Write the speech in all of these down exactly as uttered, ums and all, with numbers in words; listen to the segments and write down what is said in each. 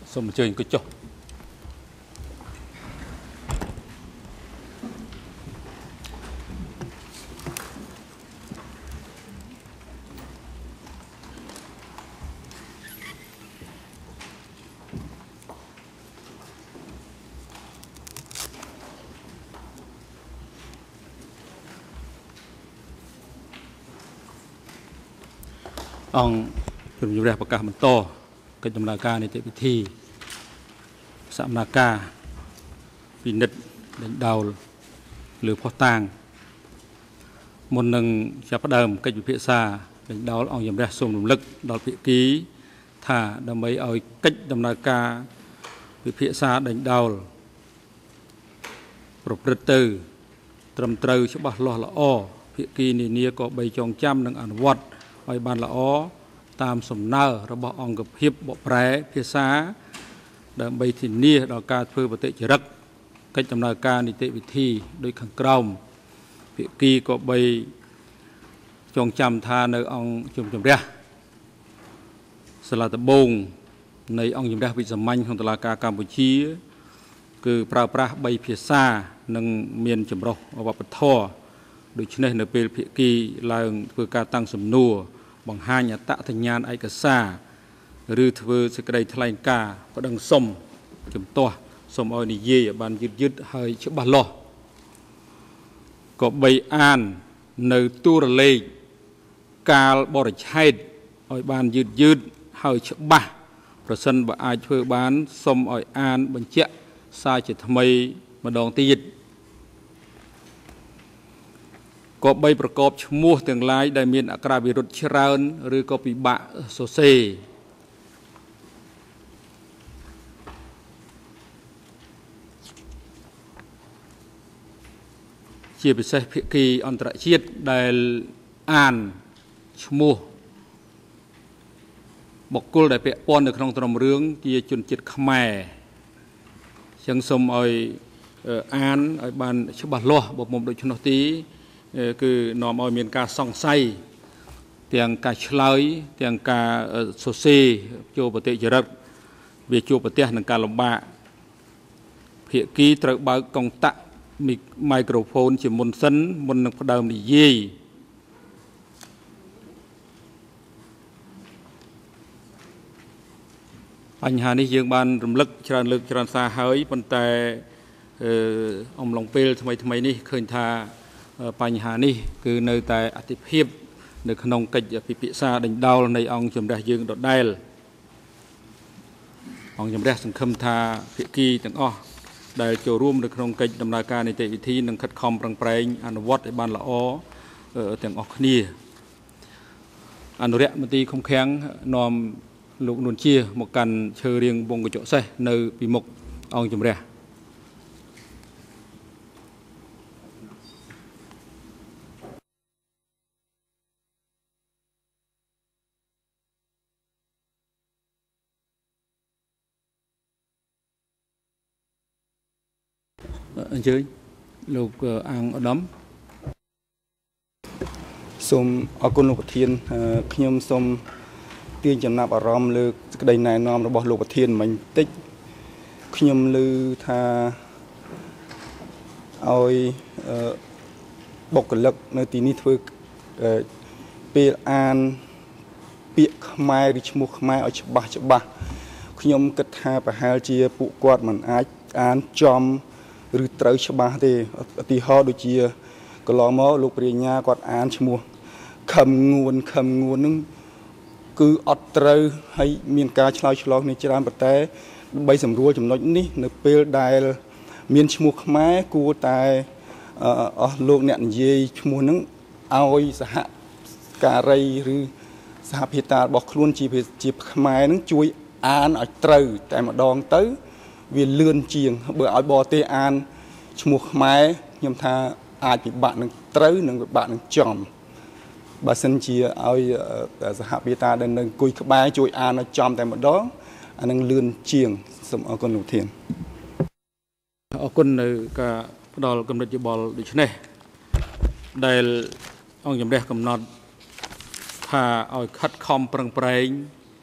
សូមអញ្ជើញអង្គុយចុះអង្គជំនុំជម្រះប្រកាសបន្តកិច្ចដំណើរការនីតិវិធីសកម្មភាពពិនិត្យដេញដោលលើភស្តុតាងមុននឹងចាប់ផ្ដើមកិច្ចពិភាក្សាដេញដោលអង្គជំរះសូមរំលឹកដល់ភាគីថាដើម្បីឲ្យកិច្ចដំណើរការពិភាក្សាដេញដោលប្រព្រឹត្តទៅត្រឹមត្រូវច្បាស់លាស់ល្អភាគីនានាក៏បីចងចាំនិងអនុវត្តឲ្យបានល្អតាមសំណើរបស់អង្គភាពបកប្រែភាសាដើម្បីធានាដល់ការធ្វើបតិចរិកកិច្ចដំណើរការនីតិវិធីដោយខាងក្រោមភាគីក៏បីចងចាំថានៅអង្គជុំជម្រះសាលាដំបងនៃអង្គជម្រះវិសាមញ្ញក្នុងតុលាការកម្ពុជាគឺប្រើប្រាស់បីភាសានិងមានចម្រុះវប្បធម៌ដូច្នេះនៅពេលភាគីឡើងធ្វើការតាំងសំណួរបង្ហាញអត្តសញ្ញាណឯកសារឬធ្វើសេចក្តីថ្លែងការណ៍ប្តឹងសុំជំទាស់សូមឲ្យនិយាយឲ្យបានយឺតយឺតហើយច្បាស់លាស់ក៏បីអាននៅទូរលេខកាលបរិច្ឆេទឲ្យបានយឺតយឺតហើយច្បាស់ប្រសិនបើអាចធ្វើបានសូមឲ្យអានបញ្ជាក់សារជាថ្មីម្ដងទៀតក៏បីប្រកបឈ្មោះទាំងឡាយដែលមានអក្ខរវិរុទ្ធច្រើនឬក៏ពិបាកសរសេរជាពិសេសភាគីអន្តរជាតិដែលអានឈ្មោះបុគ្គលដែលពាក់ព័ន្ធនៅក្នុងទ្រមរឿងជាជនជាតិខ្មែរអញ្ចឹងសូមឲ្យអានឲ្យបានច្បាស់លាស់បើមុំដូច្នោះទីគឺនាំឲ្យមានការសង្ស័យទាំងការឆ្លើយទាំងការសរសេរចូលបតិចរិតវាជួបប្រទះនឹងការលំបាកភាគីត្រូវបើកកុងតាក់មីក្រូហ្វូនជាមុនសិនមុននឹងផ្ដើមនិយាយបញ្ហានេះយើងបានរំលឹកច្រើនលើកច្រើនសារហើយប៉ុន្តែអំឡុងពេលថ្មីថ្មីនេះឃើញថាបញ្ហានេះគឺនៅតែអតិភិបនៅក្នុងកិច្ចពិភាក្សាដេញដោលនៃអង្គជំរះយើងដដែលអង្គជំរះសង្ឃឹមថាភាគីទាំងអស់ដែលចូលរួមនៅក្នុងកិច្ចដំណើរការនីតិវិធីនឹងខិតខំប្រឹងប្រែងអនុវត្តឲ្យបានល្អទាំងអស់គ្នាអនុរិយមន្ត្រីឃុំឃាំងនាំលោកនួនជាមកកាន់ឈើរៀងវងកញ្ចក់សេះនៅពីមុខអង្គជំរះអញ្ជើញលោកអាងឧត្តមសូមអរគុណលោកប្រធានខ្ញុំសូមទាញចំណាប់អារម្មណ៍លើសេចក្តីណែនាំរបស់លោកប្រធានមិញតិចខ្ញុំឮថាឲ្យបុគ្គលិកនៅទីនេះធ្វើពេលអានពាក្យខ្មែរឬឈ្មោះខ្មែរឲ្យច្បាស់ច្បាស់ខ្ញុំគិតថាប្រហែលជាពួកគាត់មិនអាចអានចំឬត្រូវច្បាស់ទេឧទាហរណ៍ដូចជាកន្លងមកលោកព្រាញ្ញាគាត់អានឈ្មោះខឹមងួនខឹមងួននឹងគឺអត់ត្រូវហើយមានការឆ្លើយឆ្លងនេះច្រើនប៉ុន្តែដើម្បីសម្រួលចំណុចនេះនៅពេលដែលមានឈ្មោះខ្មែរគួរតែអស់លោកអ្នកនិយាយឈ្មោះនឹងឲ្យសហការីឬសហភាតារបស់ខ្លួនជាជាខ្មែរនឹងជួយអានឲ្យត្រូវតែម្ដងទៅវាលឿនជាងបើឲ្យបរទេសអានឈ្មោះខ្មែរខ្ញុំថាអាចពិបាកនឹងត្រូវនិងពិបាកនឹងចំបើសិនជាឲ្យសហភាតាដែលនៅអង្គុយក្បែរជួយអានឲ្យចំតែម្ដងអានឹងលឿនជាងសូមអរគុណលោកប្រធានអរគុណនៅការផ្ដល់គំនិតយោបល់ដូចនេះដែលអង្គជំរះកំណត់ថាឲ្យខិតខំប្រឹងប្រែង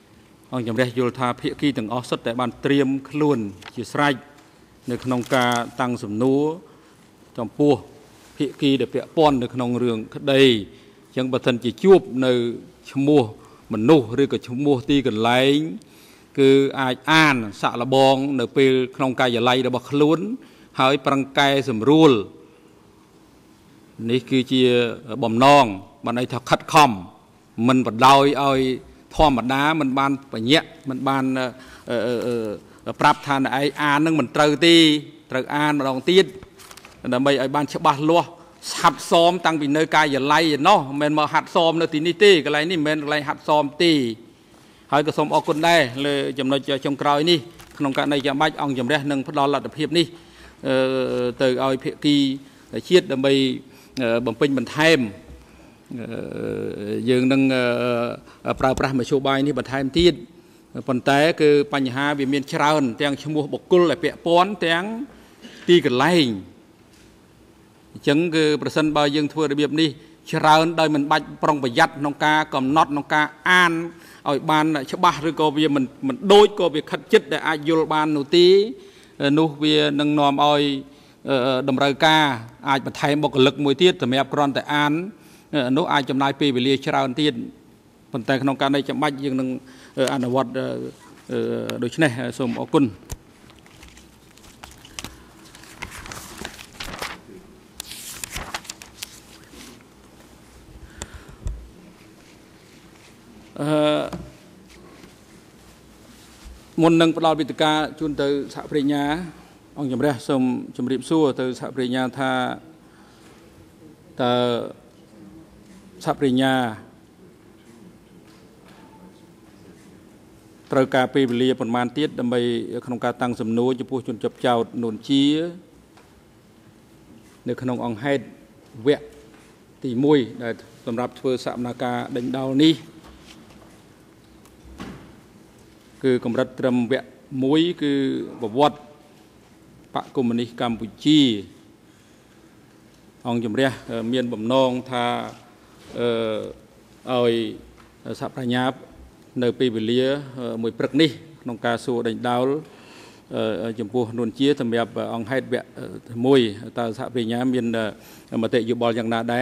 អង្គជំរះយល់ថាភាគីទាំងអស់សុទ្ធតែបានត្រៀមខ្លួនជាស្រេចនៅក្នុងការតាំងសំណួរចំពោះភាគីដែលពាក់ព័ន្ធនៅក្នុងរឿងក្តីអញ្ចឹងបើសិនជាជួបនៅឈ្មោះមនុស្សឬក៏ឈ្មោះទីកន្លែងគឺអាចអានសាក់លបងនៅពេលក្នុងកាយឡ័យរបស់ខ្លួនហើយប្រឹងកែសម្រួលនេះគឺជាបំណងបានន័យថាខិតខំមិនបដោយឲ្យធម្មតាមិនបានបញ្ញាក់មិនបានប្រាប់ថាឯងអាននឹងមិនត្រូវទេត្រូវអានម្ដងទៀតដើម្បីឲ្យបានច្បាស់លាស់ហាត់សមតាំងពីនៅកាយឡ័យឯណោះមិនមែនមកហាត់សមនៅទីនេះទេកន្លែងនេះមិនមែនកន្លែងហាត់សមទេហើយក៏សូមអរគុណដែរលើចំណុចចុងក្រោយនេះក្នុងករណីចាំបាច់អង្គជំរះនឹងផ្ដល់លទ្ធភាពនេះទៅឲ្យភាគីជាតិដើម្បីបំពេញបន្ថែមយើងនឹងប្រើប្រាស់មធ្យោបាយនេះបន្ថែមទៀតប៉ុន្តែគឺបញ្ហាវាមានច្រើនទាំងឈ្មោះបុគ្គលដែលពាក់ព័ន្ធទាំងទីកន្លែងអញ្ចឹងគឺប្រសិនបើយើងធ្វើរបៀបនេះច្រើនដោយមិនបាច់ប្រុងប្រយ័ត្នក្នុងការកំណត់ក្នុងការអានឲ្យបានច្បាស់ឬក៏វាមិនមិនដូចក៏វាខិតចិត្តដែលអាចយល់បាននោះទេនោះវានឹងនាំឲ្យតម្រូវការអាចបន្ថែមបុគ្គលិកមួយទៀតសម្រាប់គ្រាន់តែអាននោះអាចចំណាយពេលវេលាច្រើនទៀតប៉ុន្តែក្នុងករណីចាំបាច់យើងនឹងអនុវត្តដូច្នេះសូមអរគុណអឺមុននឹងផ្ដល់វិធានការជូនទៅសហប្រញ្ញាអង្គជំរះសូមជម្រាបសួរទៅសហប្រញ្ញាថាតើសហប្រញ្ញាត្រូវការពេលវេលាប្រមាណទៀតដើម្បីក្នុងការតាំងសំណួរចំពោះជនជាប់ចោតនួនជានៅក្នុងអង្គហេតុវគ្គទីមួយដែលសម្រាប់ធ្វើសកម្មភាពដេញដោលនេះគឺកម្រិតត្រឹមវគ្គមួយគឺប្រវត្តិបកកុម្មុយនីសកម្ពុជាអង្គជំរះមានបំណងថាអឺឲ្យសហប្រញ្ញានៅពេលវេលាមួយព្រឹកនេះក្នុងការសួរដេញដោលចំពោះនួនជាសម្រាប់អង្គហេតុវគ្គមួយតើសហប្រញ្ញាមានមតិយោបល់យ៉ាងណាដែរ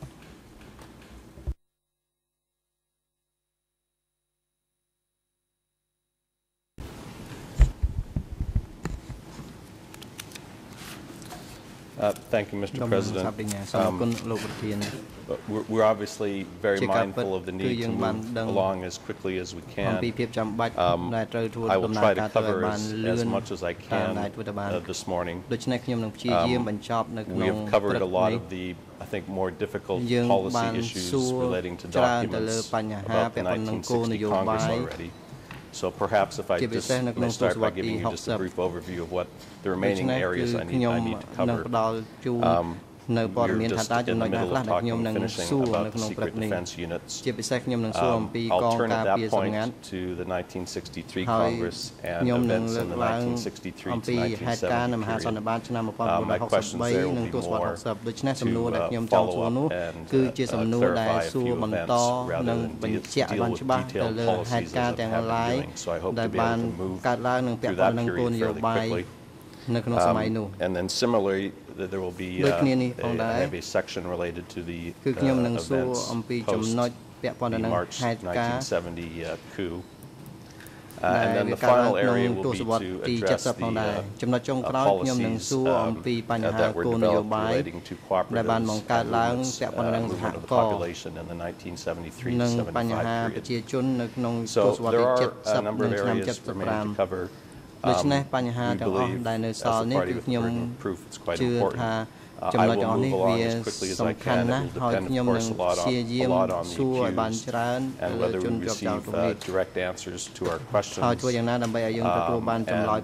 Uh, thank you, Mister President. Um, we're, we're obviously very mindful of the need to move along as quickly as we can. Um, I will try to cover as, as much as I can uh, this morning. Um, we have covered a lot of the, I think, more difficult policy issues relating to documents about the nineteen sixty Congress already. So perhaps if I just may start by giving you just a brief overview of what the remaining areas I need, I need to cover. Um, we're just in the middle of talking and finishing about the secret defense units. Um, I'll turn at that point to the nineteen sixty-three Congress and events in the nineteen sixty-three to nineteen seventy period. Uh, my questions there will be more to uh, follow up and uh, uh, clarify a few events rather than deal, deal with detailed policies as I have been doing. So I hope to be able to move through that period fairly quickly. Um, and then similarly, there will be uh, a, I have a section related to the uh, events post the March nineteen seventy uh, coup. Uh, and then the final area will be to address the uh, uh, policies um, uh, that were developed relating to cooperatives and movements, uh, movement of the population in the nineteen seventy-three to seventy-five period. So there are a number of areas remaining to cover. Um, we believe, as the party with the burden of proof, it's quite important. Uh, I will move along as quickly as I can. It will depend, of course, a lot on, a lot on the accused and whether we receive uh, direct answers to our questions. Um, and uh, uh,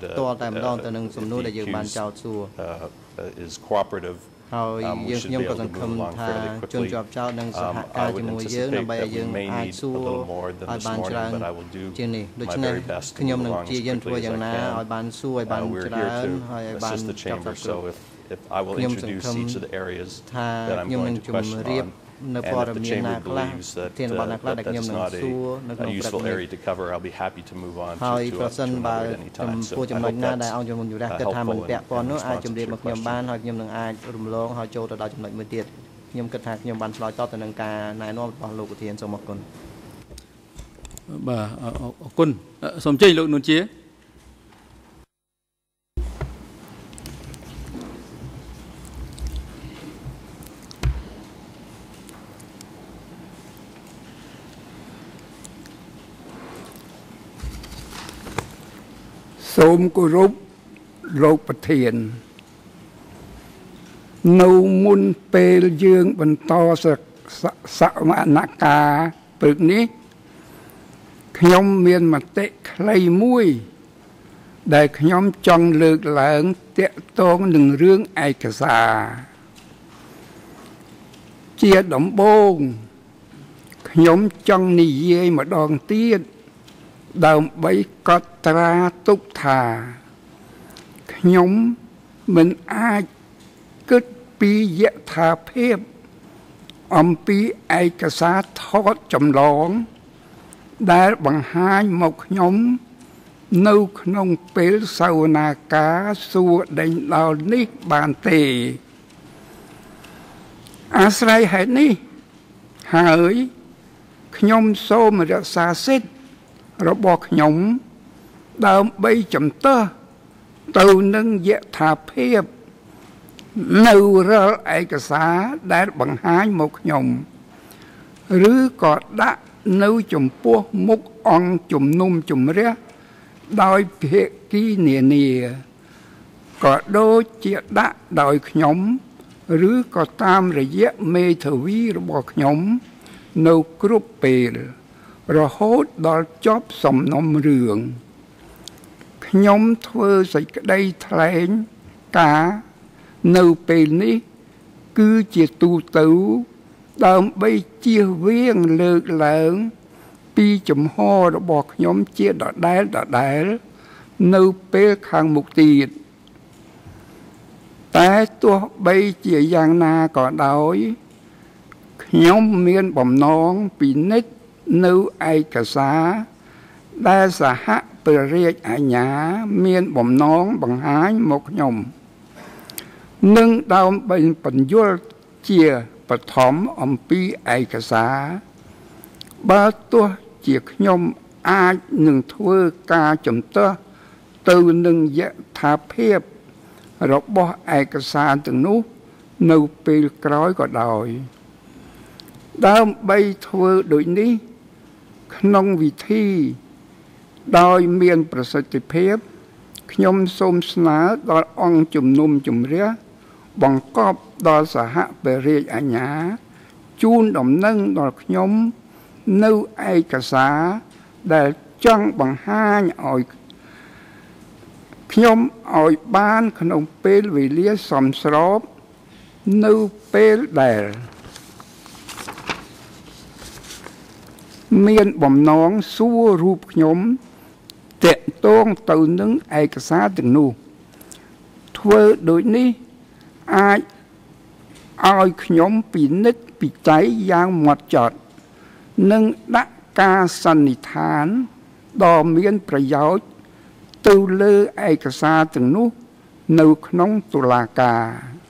the accused uh, is cooperative. Um, we should be able to move along fairly quickly. Um, I would anticipate that we may need a little more than this morning, but I will do my very best to move along as quickly as I can. Uh, we're here to assist the chamber, so if, if I will introduce each of the areas that I'm going to question on, and if the chamber believes that uh, that that's not a, a useful area to cover, I'll be happy to move on to, to, uh, to another at any time. So I hope that's uh, helpful and, uh, and responds to your question. ខ្ញុំគិតថាខ្ញុំបានឆ្លើយតបទៅនឹងការណែនាំរបស់លោកប្រធានសូមអរគុណបាទអរគុណសូមជ័យលោកនួនជាសូមគោរពលោកប្រធាននៅមុនពេលយើងបន្តសវនកម្មព្រឹកនេះខ្ញុំមានមតិខ្លីមួយដែលខ្ញុំចង់លើកឡើងទាក់ទងនឹងរឿងឯកសារជាដំបូងខ្ញុំចង់និយាយម្ដងទៀតដើម្បីកត់ត្រាទុកថាខ្ញុំមិនអាចគិតពីយថាភាពអំពីឯកសារថតចម្លងដែលបង្ហាញមកខ្ញុំនៅក្នុងពេលសវនាការសួរដេញដោលនេះបានទេអាស្រ័យហេតុនេះហើយខ្ញុំសូមរក្សាសិទ្ធិរបស់ខ្ញុំដើម្បីជំទាស់ទៅនឹងយថាភាពនៅរាល់ឯកសារដែលបង្ហាញមកខ្ញុំឬក៏ដាក់នៅចំពោះមុខអង្គជំនុំជម្រះដោយភាគីនានាក៏ដូចជាដាក់ដោយខ្ញុំឬក៏តាមរយៈមេធាវីរបស់ខ្ញុំនៅគ្រប់ពេលរហូតដល់ចប់សំណុំរឿងខ្ញុំធ្វើសេចក្តីថ្លែងការណ៍នៅពេលនេះគឺជាទូទៅដើម្បីជៀសវាងលើកឡើងពីចំហរបស់ខ្ញុំជាដដែលដដែលនៅពេលខាងមុខទៀតតែទោះបីជាយ៉ាងណាក៏ដោយខ្ញុំមានបំណងពិនិត្យនៅឯកសារដែលសហព្រះរាជអាជ្ញាមានបំណងបង្ហាញមកខ្ញុំនិងដើម្បីបញ្យល់ជាបឋមអំពីឯកសារបើទោះជាខ្ញុំអាចនឹងធ្វើការជំទាស់ទៅនឹងយថាភាពរបស់ឯកសារទាំងនោះនៅពេលក្រោយក៏ដោយដើម្បីធ្វើដូចនេះក្នុងវិធីដោយមានប្រសិទ្ធភាពខ្ញុំសូមស្នើដល់អង្គជំនុំជម្រះបង្កប់ដល់សហព្រះរាជអាជ្ញាជូនដំណឹងដល់ខ្ញុំនៅឯកសារដែលចង់បង្ហាញឲ្យខ្ញុំឲ្យបានក្នុងពេលវេលាសមស្របនៅពេលដែលមានបំណងសួររូបខ្ញុំតាក់ទងទៅនឹងឯកសារទាំងនោះធ្វើដូចនេះអាចឲ្យខ្ញុំពិនិត្យពិច័យយ៉ាងម៉ត់ចត់និងដាក់ការសន្និដ្ឋានដ៏មានប្រយោជន៍ទៅលើឯកសារទាំងនោះនៅក្នុងតុលាការ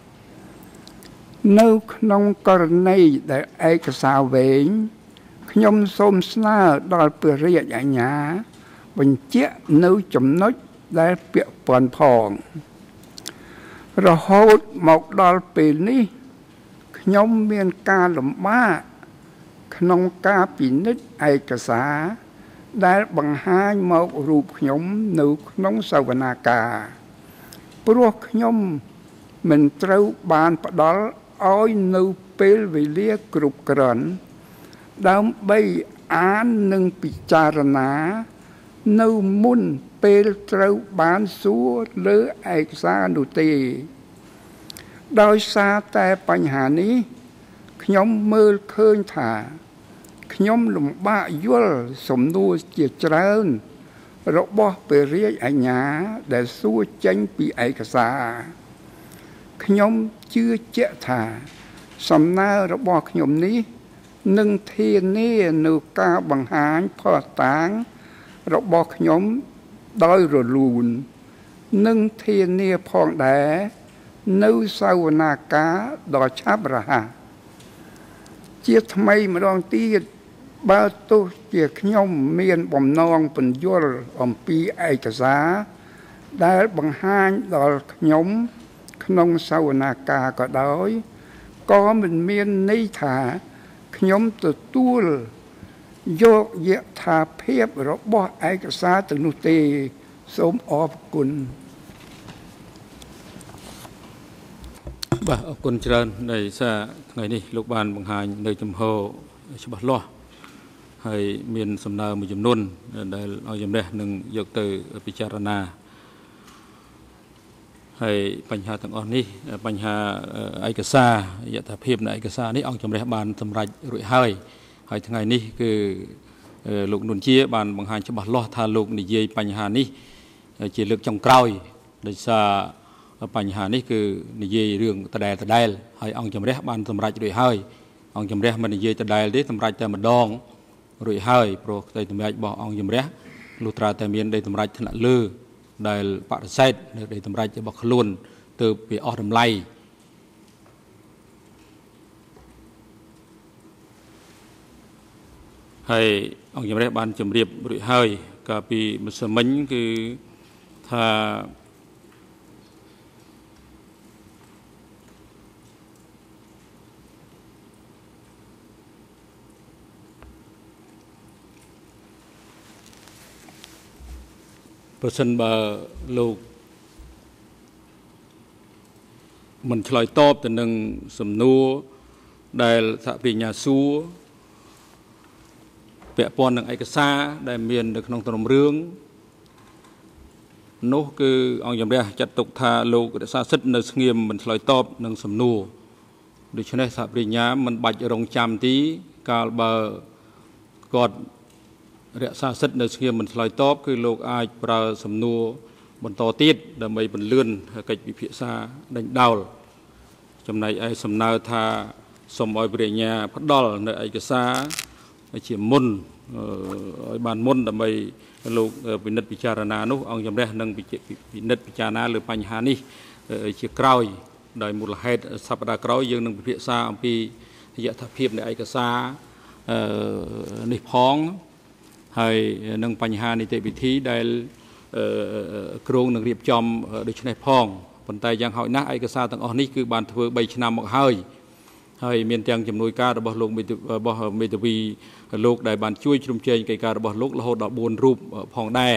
នៅក្នុងករណីដែលឯកសារវែងខ្ញុំសូមស្នើដល់ព្រះរាជអាជ្ញាបញ្ជាក់នៅចំណុចដែលពាក់ព័ន្ធផងរហូតមកដល់ពេលនេះខ្ញុំមានការលំបាកក្នុងការពិនិត្យឯកសារដែលបង្ហាញមករូបខ្ញុំនៅក្នុងសវនាការព្រោះខ្ញុំមិនត្រូវបានផ្ដល់ឲ្យនៅពេលវេលាគ្រប់គ្រាន់ដើម្បីអាននិងពិចារណានៅមុនពេលត្រូវបានសួរលើឯកសារនោះទេដោយសារតែបញ្ហានេះខ្ញុំមើលឃើញថាខ្ញុំលំបាកយល់សំណួរជាច្រើនរបស់ព្រះរាជអាជ្ញាដែលសួរចេញពីឯកសារខ្ញុំជឿជាក់ថាសំណើរបស់ខ្ញុំនេះនឹងធានានៅការបង្ហាញផុសតាងរបស់ខ្ញុំដោយរលូននិងធានាផងដែរនៅសវនាការដ៏ឆាប់រហ័សជាថ្មីម្ដងទៀតបើទោះជាខ្ញុំមានបំណងពន្យល់អំពីឯកសារដែលបង្ហាញដល់ខ្ញុំក្នុងសវនាការក៏ដោយក៏មិនមានន័យថាខ្ញុំទទួលយកយថាភាពរបស់ឯកសារទាំងនោះទេសូមអរគុណបាទអរគុណច្រើនដោយសារថ្ងៃនេះលោកបានបង្ហាញនៅចំហច្បាស់លាស់ហើយមានសំណើមួយចំនួនដែលឲ្យជំរះនឹងយកទៅពិចារណាហើយបញ្ហាទាំងអស់នេះបញ្ហាឯកសារយថាភាពនៃឯកសារនេះអង្គជំរះបានសម្រេចរួចហើយហើយថ្ងៃនេះគឺលោកនួនជាបានបង្ហាញច្បាស់លាស់ថាលោកនិយាយបញ្ហានេះជាលើកចុងក្រោយដោយសារបញ្ហានេះគឺនិយាយរឿងដដែលដដែលហើយអង្គជំរះបានសម្រេចរួចហើយអង្គជំរះមិននិយាយដដែលទេសម្រេចតែម្ដងរួចហើយព្រោះតែតម្រាច់របស់អង្គជំរះលុះត្រាតែមានដីតម្រាច់ថ្នាក់លើដែលបដិសេធនៅដីតម្រាច់របស់ខ្លួនទៅវាអស់តម្លៃហើយអង្គជំរះបានជម្រាបរួចហើយកាលពីម្សិលមិញគឺថាប្រសិនបើលោកមិនឆ្លើយតបទៅនឹងសំណួរដែលសហប្រញ្ញាសួរពាក់ព័ន្ធនឹងឯកសារដែលមាននៅក្នុងទំនុំរឿងនោះគឺអង្គជំរះចាត់ទុកថាលោករក្សាសិទ្ធិនៅស្ងៀមមិនឆ្លើយតបនឹងសំណួរដូច្នេះសហប្រញ្ញាមិនបាច់រងចាំទីកាលបើគាត់រក្សាសិទ្ធិនៅស្ងៀមមិនឆ្លើយតបគឺលោកអាចប្រើសំណួរបន្តទៀតដើម្បីពន្លឿនកិច្ចពិភាក្សាដេញដោលចំណែកឯសំណើថាសូមឲ្យព្រះញ្ញាផ្ដល់នៅឯកសារជាមុនឲ្យបានមុនដើម្បីលោកពិនិត្យពិចារណានោះអង្គជំរះនឹងពិនិត្យពិចារណាលើបញ្ហានេះជាក្រោយដោយមូលហេតុសប្តាហ៍ក្រោយយើងនឹងពិភាក្សាអំពីយថាភាពនៃឯកសារនេះផងហើយនឹងបញ្ហានីតិវិធីដែលគ្រងនឹងរៀបចំដូចនេះផងប៉ុន្តែយ៉ាងហោចណាស់ឯកសារទាំងអស់នេះគឺបានធ្វើបីឆ្នាំមកហើយហើយមានទាំងជំនួយការរបស់លោករបស់មេធាវីលោកដែលបានជួយជ្រោមជ្រែងកិច្ចការរបស់លោករហូតដល់បួនរូបផងដែរ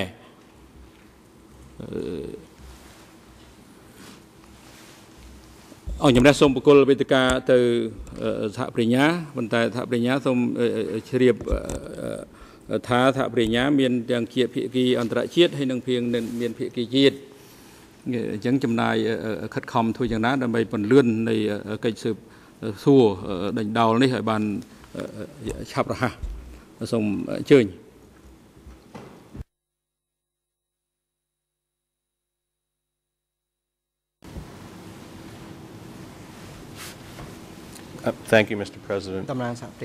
អង្គជំរះសូមបកគលវេទិកាទៅសហប្រញ្ញាប៉ុន្តែសហប្រញ្ញាសូមជ្រាបថាសហប្រញ្ញាមានទាំងជាភាគីអន្តរជាតិហើយនិងមានភាគីជាតិអញ្ចឹងចំណាយខិតខំធ្វើយ៉ាងណាដើម្បីពន្លឿននៃកិច្ចស៊ើបសួរដេញដោលនេះឲ្យបានឆាប់រហ័សសូមអញ្ជើញ Uh, thank you, Mister President. Um,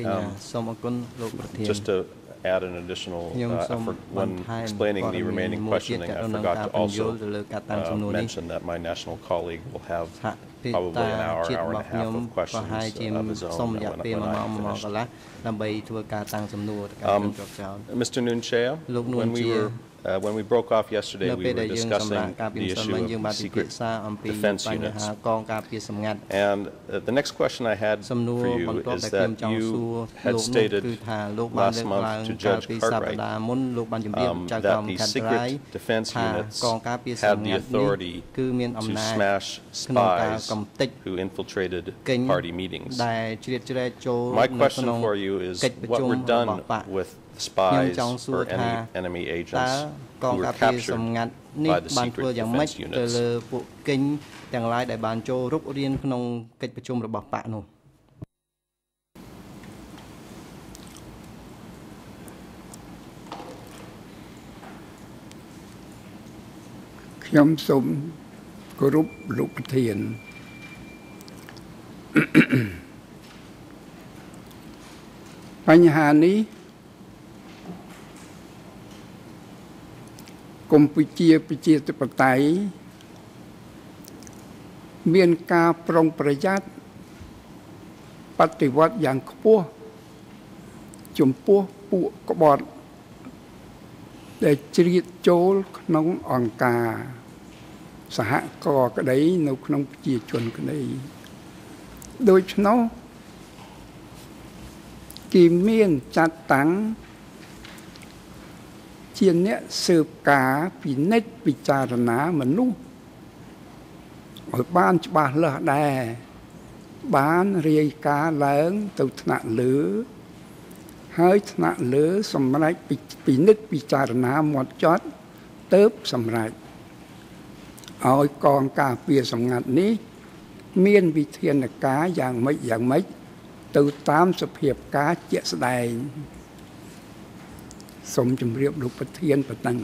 just to add an additional uh, effort when explaining the remaining questioning, I forgot to also uh, mention that my national colleague will have probably an hour, hour and a half of questions uh, of his own when, when I'm finished. Um, Mister Nunchea, when we were Uh, when we broke off yesterday, we were discussing the issue of secret defense units. And uh, the next question I had for you is that you had stated last month to Judge Cartwright um, that the secret defense units had the authority to smash spies who infiltrated party meetings. My question for you is what were done with spies or any enemy agents who were captured by the secret defense units. ទាំងឡាយដែលបានចូលរុករៀនក្នុងកិច្ចប្រជុំរបស់បកនោះខ្ញុំសូមគោរពលោកប្រធានបញ្ហានេះកម្ពុជាប្រជាធិបតេយ្យមានការប្រុងប្រយ័ត្នបដិវត្តយ៉ាងខ្ពស់ចំពោះពួកក្បត់ដែលជ្រៀតចូលក្នុងអង្គការសហគមន៍ក្តីនៅក្នុងប្រជាជនក្តីដូច្នោះគេមានចាត់តាំងជាអ្នកស៊ើបការពិនិត្យពិចារណាមនុស្សឲ្យបានច្បាស់លាស់ដែរបានរាយការណ៍ឡើងទៅថ្នាក់លើហើយថ្នាក់លើសម្រេចពិនិត្យពិចារណាមកចត់ទៅសម្រេចឲ្យកងការពារសម្ងាត់នេះមានវិធានការយ៉ាងម៉េចយ៉ាងម៉េចទៅតាមសភាពការជាក់ស្ដែងសូមជម្រាបលោកប្រធានប៉ុណ្ណឹង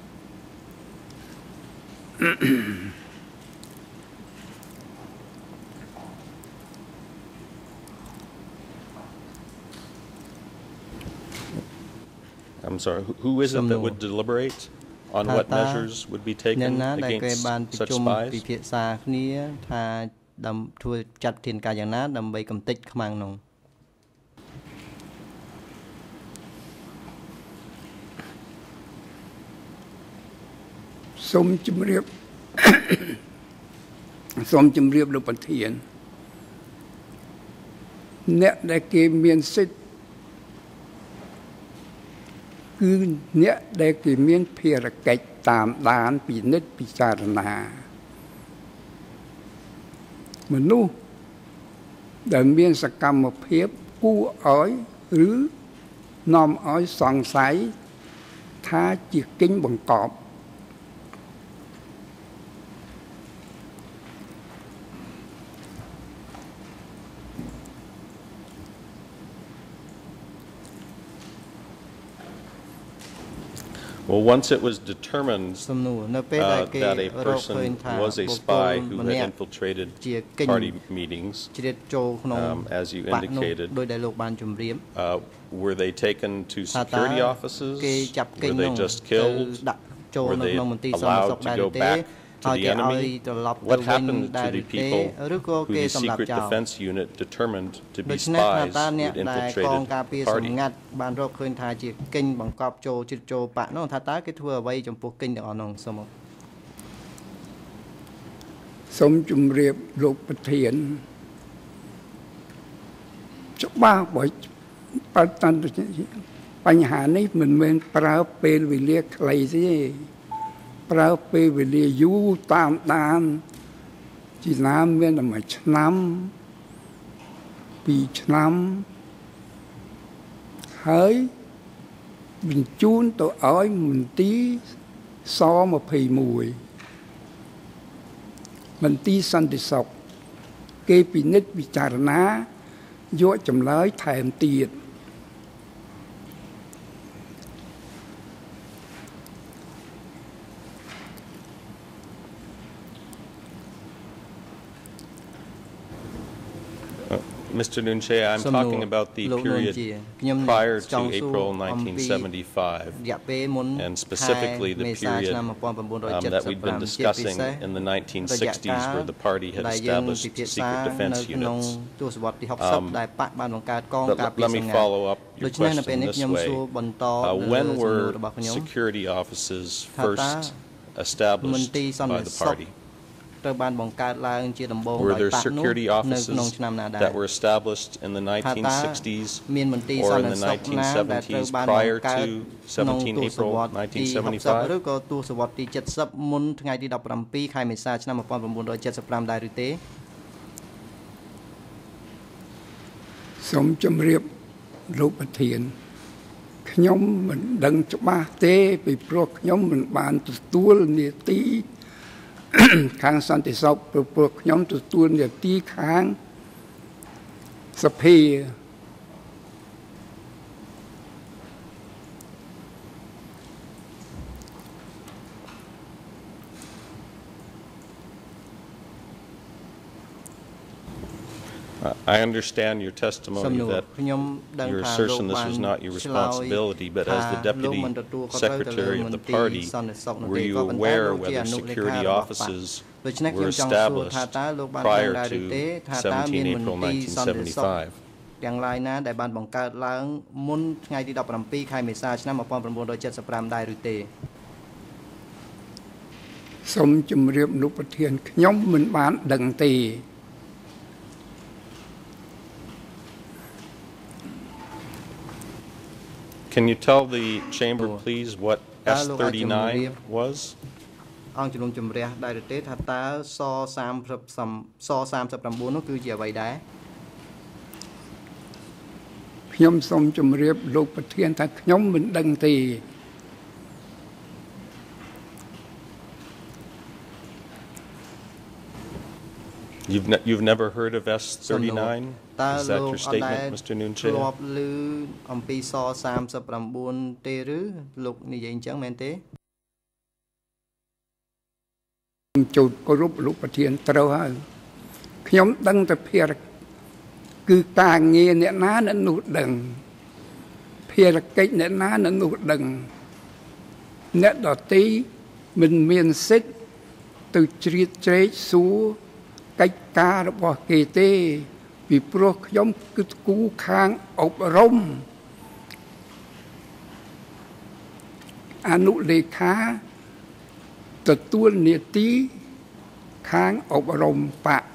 I'm sorry, who is it that would deliberate on what measures would be taken against such spies? ពិភាក្សាគ្នាថាដើម្បីធ្វើចាត់វិធានការយ៉ាងណាដើម្បីកំទេចខ្មាំងនោះ សូមជម្រាប សូមជម្រាបលោកប្រធានអ្នកដែលគេមានសិទ្ធិគឺអ្នកដែលគេមានភារកិច្ចតាមដានពិនិត្យពិចារណាមនុស្សដែលមានសកម្មភាពគួរឲ្យឬនាំឲ្យសង្ស័យថាជាគិញបង្កប់ Well, once it was determined uh, that a person was a spy who had infiltrated party meetings, um, as you indicated, uh, were they taken to security offices? Were they just killed? Were they allowed to go back to the enemy? What happened to the people who the Secret Defense Unit determined to be spies who had infiltrated the party? បានរកឃើញថាជាគិញបង្កប់ចូលជិតចូលបាក់នោះថាតើគេធ្វើអ្វីចំពោះគិញទាំងអស់នោះសូមសូមជម្រាបលោកប្រធានច្បាស់បើបញ្ហានេះមិនមែនប្រើពេលវេលាខ្លីទេ ប្រើពេលវេលាយូរតាមដានជាណាមមានតែមួយឆ្នាំពីរឆ្នាំហើយបញ្ជូនទៅឲ្យមន្ទីរស ยี่สิบเอ็ด មន្ទីរសន្តិសុខគេពិនិត្យពិចារណាយកចម្លើយថែមទៀត Mister Nunche, I'm talking about the period prior to April nineteen seventy-five, and specifically the period um, that we've been discussing in the nineteen sixties, where the party had established secret defense units. Um, but let me follow up your question this way. Uh, when were security offices first established by the party? Were there security offices that were established in the nineteen sixties or in the nineteen seventies prior to seventeen April nineteen seventy-five? សូមជម្រាបលោកប្រធានខ្ញុំមិនដឹងច្បាស់ទេពីព្រោះខ្ញុំមិនបានទទួលនាទី ខាងសន្តិសុខព្រោះខ្ញុំទទួលនាទីខាងសភា Um, Uh, I understand your testimony that your assertion this was not your responsibility, but as the Deputy Secretary of the party, were you aware whether security offices were established prior to seventeenth April nineteen seventy-five? ទាំងឡាយណាដែលបានបង្កើតឡើងមុនថ្ងៃទី 17 ខែមេសាឆ្នាំ 1975 ដែរឬទេសូមជម្រាបលោកប្រធានខ្ញុំមិនបានដឹងទេ Can you tell the chamber please what S thirty-nine was? អង្គជំនុំជម្រះដែរឬទេថាតើស39នោះគឺជាអ្វីដែរខ្ញុំសូមជម្រាបលោកប្រធានថាខ្ញុំមិនដឹងទេ You've ne you've never heard of S thirty-nine? Is that your statement, Mister Nunche? ធ្លាប់ឮអំពីស39ទេឬលោកនិយាយអញ្ចឹងមែនទេចូលគោរពលោកប្រធានត្រូវហើយខ្ញុំដឹងតែភារកិច្ចគឺការងារអ្នកណាអ្នកនោះដឹងភារកិច្ចអ្នកណាអ្នកនោះដឹងអ្នកដទៃមិនមានសិទ្ធិទៅជ្រៀតជ្រែកសួរកិច្ចការរបស់គេទេពីព្រោះខ្ញុំគឺគូខាងអប់រំអនុលេខាទទួលនាទីខាងអប់រំបក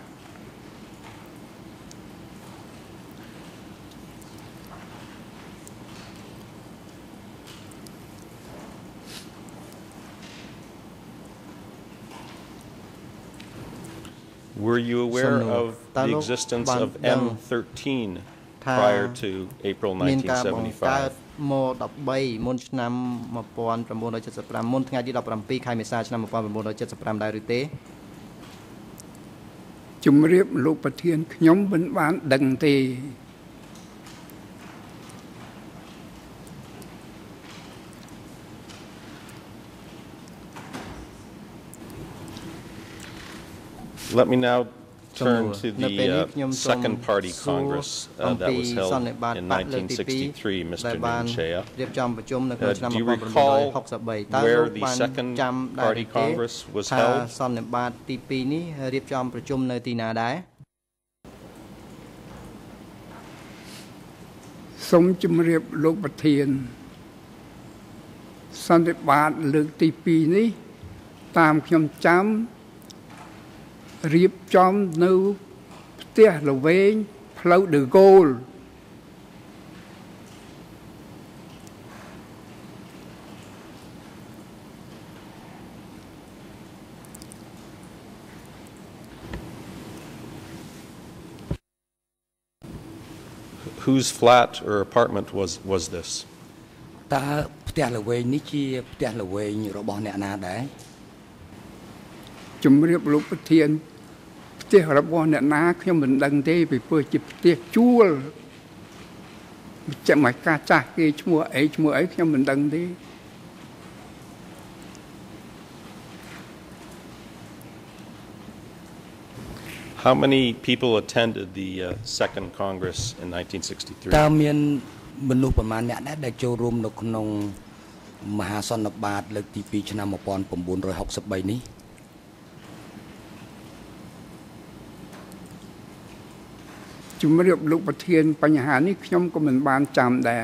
Were you aware of the existence of M thirteen prior to April nineteen seventy-five? មក 13 មុនឆ្នាំ 1975 មុនថ្ងៃទី 17 ខែមេសាឆ្នាំ 1975 ដែរឬទេជំរាបលោកប្រធានខ្ញុំមិនបានដឹងទេ Let me now turn to the uh, second party Congress uh, that was held in nineteen sixty-three, Mister Nunchea. Uh, do you recall where the second party Congress was held? សន្និបាតទី 2 នេះរៀបចំប្រជុំនៅទីណាដែរសូមជម្រាបលោកប្រធានសន្និបាតលើកទី 2 នេះតាមខ្ញុំចាំ រៀបចំនៅផ្ទះល្វែងផ្លូវដឺហ្គោល Whose flat or apartment was was this? តើផ្ទះល្វែងនេះជាផ្ទះល្វែងរបស់អ្នកណាដែរជំរាបលោកប្រធានផ្ទះរបស់អ្នកណាខ្ញុំមិនដឹងទេពីព្រោះជាផ្ទះជួលចាំមកការចាស់គេឈ្មោះអីឈ្មោះអីខ្ញុំមិនដឹងទេ How many people attended the uh, second Congress in nineteen sixty-three? តើមានមនុស្សប្រមាណអ្នកដែរដែលចូលរួមនៅក្នុងមហាសន្និបាតលើកទី 2 ឆ្នាំ 1963 នេះជំរាបលោកប្រធានបញ្ហានេះខ្ញុំក៏មិនបានចាំដែរ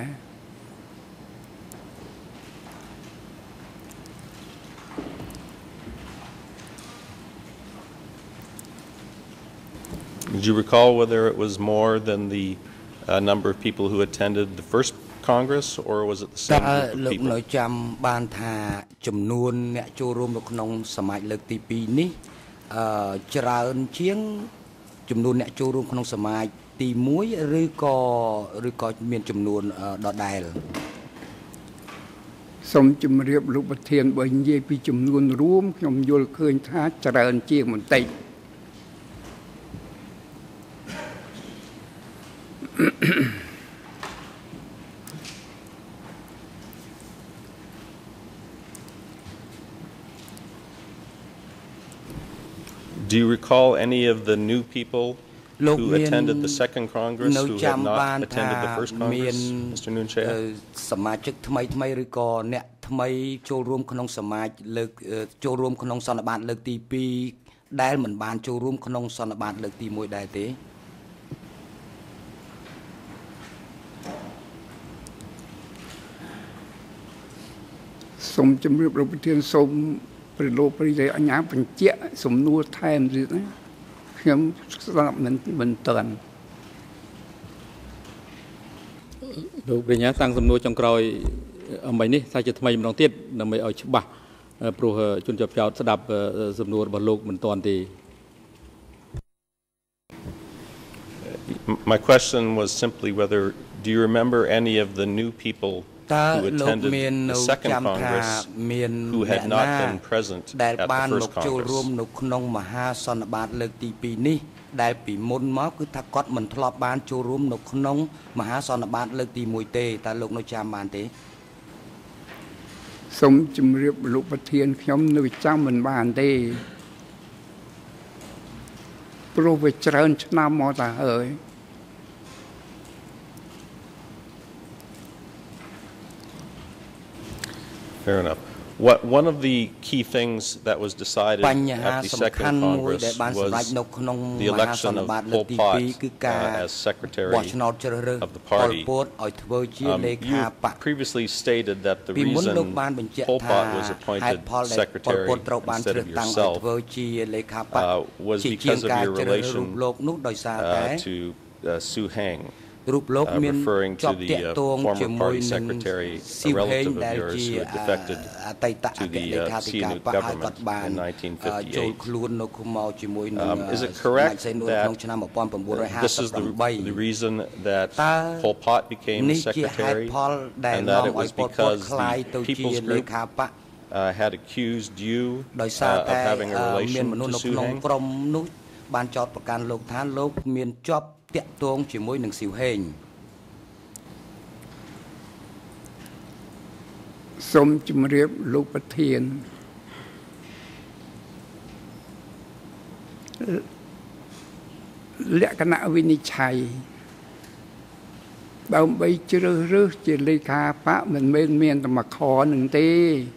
Did you recall whether it was more than the uh, number of people who attended the first Congress, or was it the same group of people? លោកនៅចាំបានថាចំនួនអ្នកចូលរួមនៅក្នុងសមាជលើកទី 2 នេះអឺច្រើនជាងចំនួនអ្នកចូលរួមក្នុងសមាជទី 1 ឬក៏ឬក៏មានចំនួនដដែលសូមជម្រាបលោកប្រធានបើនិយាយពីចំនួនរួមខ្ញុំយល់ឃើញថាច្រើនជាងបន្តិច Do you recall any of the new people who attended the second Congress who had not attended the first Congress, Mister Nunchea? សមាជិកថ្មីថ្មីឬក៏អ្នកថ្មីចូលរួមក្នុងសមាជលើកចូលរួមក្នុងសន្និបាតលើកទីពីរដែលមិនបានចូលរួមក្នុងសន្និបាតលើកទីមួយដែរទេសូមជម្រាបលោកប្រធានសូមព្រះលោកព្រះរាជអាជ្ញាបញ្ជាក់សំណួរថែមទៀតណាខ្ញុំស្ដាប់មិនមិនទាន់លោកព្រះញ្ញាតាំងសំណួរចុងក្រោយអំបីនេះសាជាថ្មីម្ដងទៀតដើម្បីឲ្យច្បាស់ព្រោះជនជាប់ចោតស្ដាប់សំណួររបស់លោកមិនទាន់ទេ My question was simply whether do you remember any of the new people who attended the second Congress who had not been present at the first Congress នៅក្នុងមហាសន្និបាតលើកទីពីរនេះដែលពីមុនមកគឺថាគាត់មិនធ្លាប់បានចូលរួមនៅក្នុងមហាសន្និបាតលើកទីមួយទេតើលោកនៅចាំបានទេសូមជម្រាបលោកប្រធានខ្ញុំនៅចាំមិនបានទេព្រោះវាច្រើនឆ្នាំមកតាហើយ Fair enough. What one of the key things that was decided at the second Congress was the election of Pol Pot uh, as Secretary of the party. Um, you previously stated that the reason Pol Pot was appointed Secretary instead of yourself uh, was because of your relation uh, to uh, Su Heng. Uh, referring to the uh, former party secretary, a relative of yours who had defected to the uh, Sihanouk government in nineteen fifty-eight. Um, is it correct that uh, this is the, the reason that Pol Pot became the secretary, and that it was because the People's Group uh, had accused you uh, of having a relation to Su Heng? តាក់ទងជាមួយនឹងស៊ីវហេងសូមជម្រាបលោកប្រធានលក្ខណៈវិនិច្ឆ័យដើម្បីជ្រើសរើសជាលេខាបកមិនមែនមានតែមួយខនឹងទេ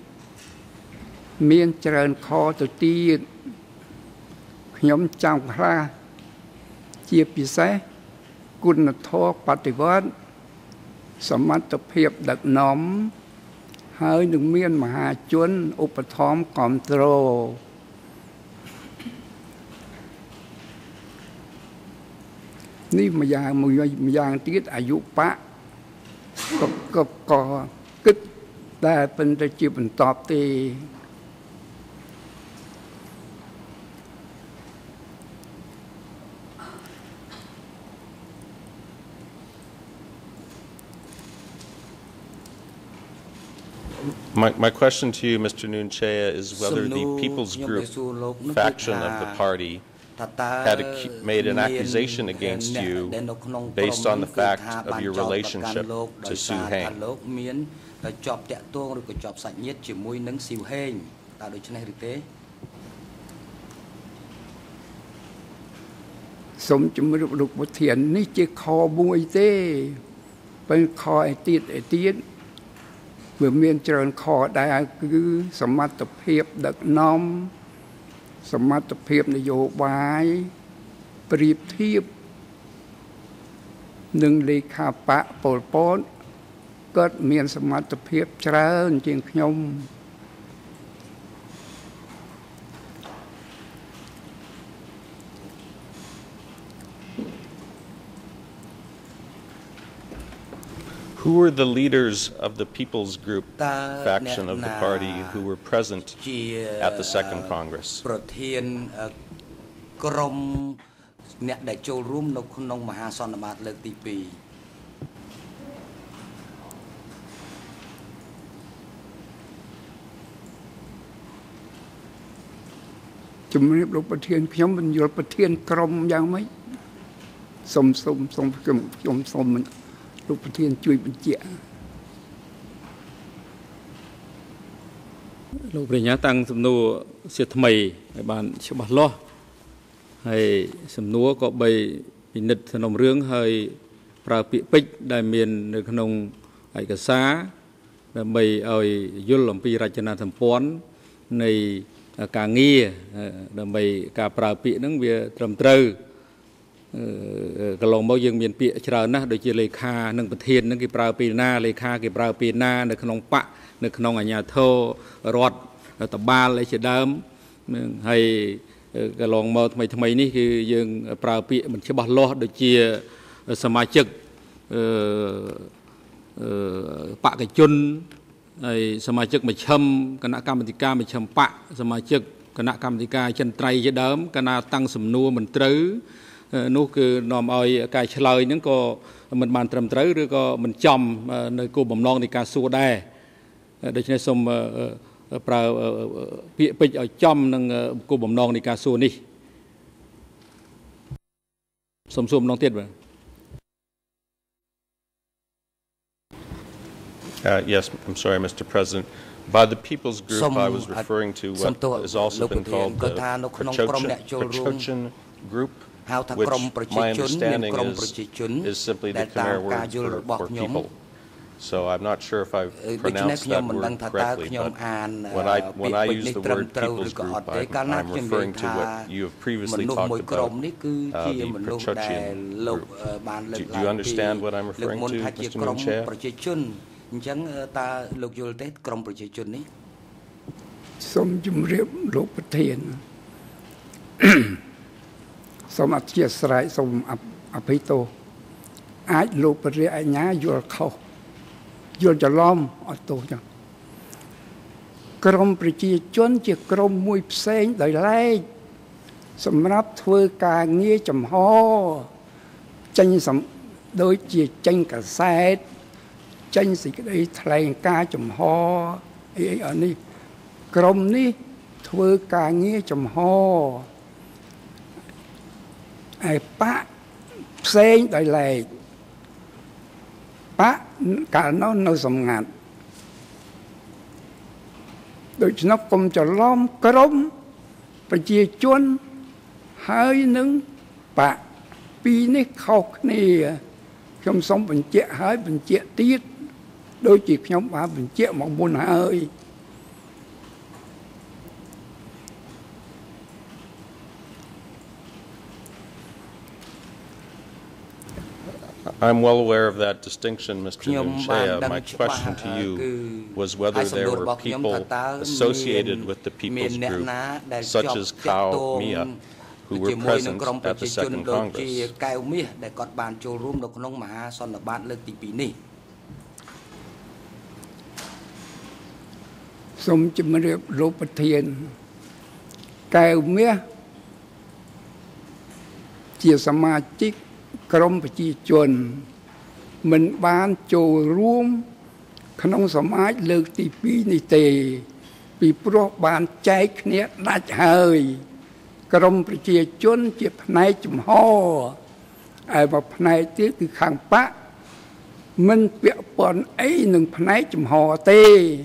មានច្រើនខទៅទៀតខ្ញុំចង់ខ្លះ ជាពិសេសគុណធម៌បប្រតិបត្តិសមត្ថភាពដឹកនាំហើយនឹងមានមហាជនឧបត្ថម្ភគ្រប់គ្រងនេះមួយយ៉ាងមួយយ៉ាងទៀតអាយុបកក៏ក៏គិតតែប៉ុន្តែជាបន្តទេ My, my question to you, Mister Nunchea, is whether the People's Group faction of the party had made an accusation against you based on the fact of your relationship to Su Heng. Some chimney look with the niche call boy day, but call a teeth a teeth. វាមានច្រើនខដែរគឺសមត្ថភាពដឹកនាំសមត្ថភាពនយោបាយប្រៀបធៀបនឹងលេខាបកប៉ុលពតគាត់មានសមត្ថភាពច្រើនជាងខ្ញុំ Who were the leaders of the People's Group faction of the party who were present at the Second Congress? ប្រធានក្រុមអ្នកដែលចូលរួមនៅក្នុងមហាសន្និបាតលើកទីពីរជំរាបលោកប្រធានខ្ញុំមិនយល់ប្រធានក្រុមយ៉ាងម៉េចសូមសូមសូមខ្ញុំសូម លោកប្រធានជួយបញ្ជាក់លោកប្រញ្ញាតាំងសំណួរជាថ្មីឲ្យបានច្បាស់លាស់ហើយសំណួរក៏បីពិនិត្យសំណុំរឿងហើយប្រើពាក្យពេចន៍ដែលមាននៅក្នុងឯកសារដើម្បីឲ្យយល់អំពីរចនាសម្ព័ន្ធនៃការងារដើម្បីការប្រើពាក្យហ្នឹងវាត្រឹមត្រូវកន្លងមកយើងមានពាក្យច្រើនណាស់ដូចជាលេខានិងប្រធានហ្នឹងគេប្រើពេលណាលេខាគេប្រើពេលណានៅក្នុងបកនៅក្នុងអាជ្ញាធររដ្ឋតបាលអីជាដើមហើយកន្លងមកថ្មីថ្មីនេះគឺយើងប្រើពាក្យមិនច្បាស់លាស់ដូចជាសមាជិកអឺបកជនហើយសមាជិកមជ្ឈិមគណៈកម្មាធិការមជ្ឈិមបកសមាជិកគណៈកម្មាធិការចិនត្រៃជាដើមកាលណាតាំងសំណួរមិនត្រូវនោះគឺនាំឲ្យការឆ្លើយហ្នឹងក៏មិនបានត្រឹមត្រូវឬក៏មិនចំនៅគោលបំណងនៃការសួរដែរដូច្នេះសូមប្រើពាក្យពេចន៍ឲ្យចំនឹងគោលបំណងនៃការសួរនេះសូមសួរម្ដងទៀតបាទ Uh, yes, I'm sorry, Mister President. By the People's Group, I was referring to what has also been called the Prachochin Group, which my understanding is, is simply the Khmer word for, for people. So I'm not sure if I've pronounced that word correctly, but when I, when I use the word People's Group, I, I'm referring to what you have previously talked about, uh, the Prachochin Group. Do, do you understand what I'm referring to, Mister Munchea? អញ្ចឹងតើលោកយល់ទេក្រមប្រជាជននេះសូមជម្រាបលោកប្រធាន សូមអធិស្ឋានសូមអភ័យទោសអាចលោកព្រះរាជអាជ្ញាយល់ខុសយល់ច្រឡំអត់ទោសចឹងក្រមប្រជាជនជាក្រមមួយផ្សេងដោយឡែកសម្រាប់ធ្វើការងារចំហចេញដូចជាចេញកាសែត ចេញសេចក្តីថ្លែងការចំហអីអីអានេះក្រុមនេះធ្វើការងារចំហឯបកផ្សេងដោយឡែកបកកាលនោះនៅសម្ងាត់ដូច្នោះកុំច្រឡំក្រុមប្រជាជនហើយនឹងបកពីរនេះខុសគ្នាខ្ញុំសូមបញ្ជាក់ហើយបញ្ជាក់ទៀតដូចជាខ្ញុំបានបញ្ជាក់មកមុនហើយ I'm well aware of that distinction, Mister Munchea. My question to you was whether there were people associated with the People's Group, such as Khao Mia, who were present at the Second Congress. កែវមាសដែលគាត់បានចូលរួមនៅក្នុងមហាសន្និបាតលើកទី 2 នេះសូមជម្រាបលោកប្រធានកែវមាសជាសមាជិកក្រុមប្រជាជនមិនបានចូលរួមក្នុងសមាជលើកទី 2 នេះទេពីព្រោះបានចែកគ្នាដាច់ហើយ ក្រមប្រជាជនជាផ្នែកចំហហើយមកផ្នែកទៀតគឺខាងបកមិនពាក់ព័ន្ធអីនឹងផ្នែកចំហទេ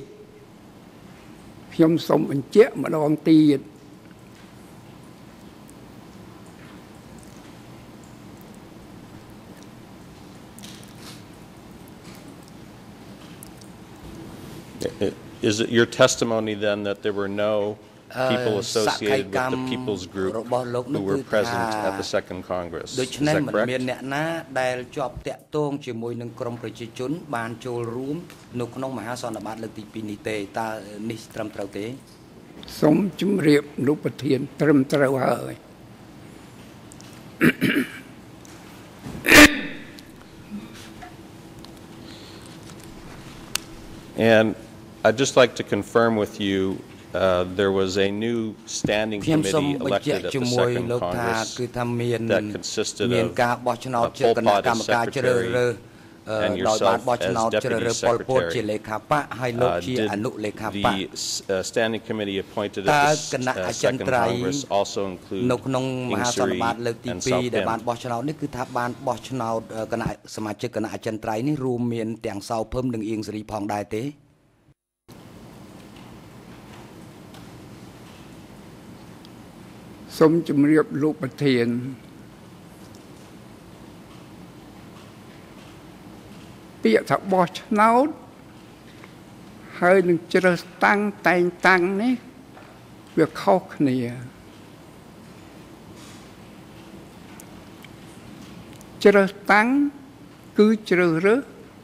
ខ្ញុំសូមបញ្ជាក់ម្ដងទៀត Is it your testimony then that there were no people associated with the People's Group who were present at the Second Congress? Is that correct? មានអ្នកណាដែលជាប់តាក់ទងជាមួយនឹងក្រមប្រជាជនបានចូលរួមនៅក្នុងមហាសន្និបាតលើកទី 2 នេះទេតើនេះត្រឹមត្រូវទេសូមជម្រាបលោកប្រធានត្រឹមត្រូវហើយ And I'd just like to confirm with you Uh, there was a new standing committee elected at the Second Congress that consisted of uh, Pol Pot as secretary and yourself as deputy secretary. Uh, did the uh, standing committee appointed at the uh, Second Congress also include Ieng Sary and Sao Phin? ដែលបានបោះឆ្នោតនេះគឺថាបានបោះឆ្នោតគណៈសមាជិកគណៈអចិន្ត្រៃយ៍នេះរួមមានទាំងសៅភឹមនិងអៀងសេរីផងដែរទេ សូមជម្រាបលោកប្រធានពាក្យថាបោះឆ្នោតហើយនឹងជ្រើសតាំងតែងតាំងនេះវាខុសគ្នាជ្រើសតាំងគឺជ្រើសរើស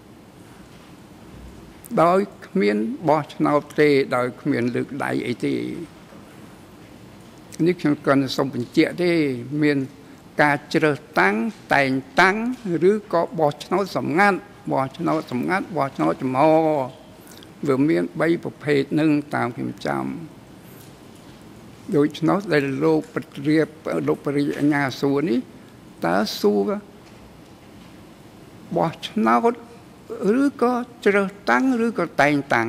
ដោយគ្មានបោះឆ្នោតទេដោយគ្មានលើកដៃអីទេនេះខ្ញុំគាត់សូមបញ្ជាក់ទេមានការជ្រើសតាំងតែងតាំងឬក៏បោះឆ្នោតសម្ងាត់បោះឆ្នោតសម្ងាត់បោះឆ្នោតចំហវាមានបីប្រភេទនឹងតាមខ្ញុំចាំដូច្នោះដែលលោកពត្រាលោកបរិយាអញ្ញាសួរនេះតើសួរបោះឆ្នោតឬក៏ជ្រើសតាំងឬក៏តែងតាំង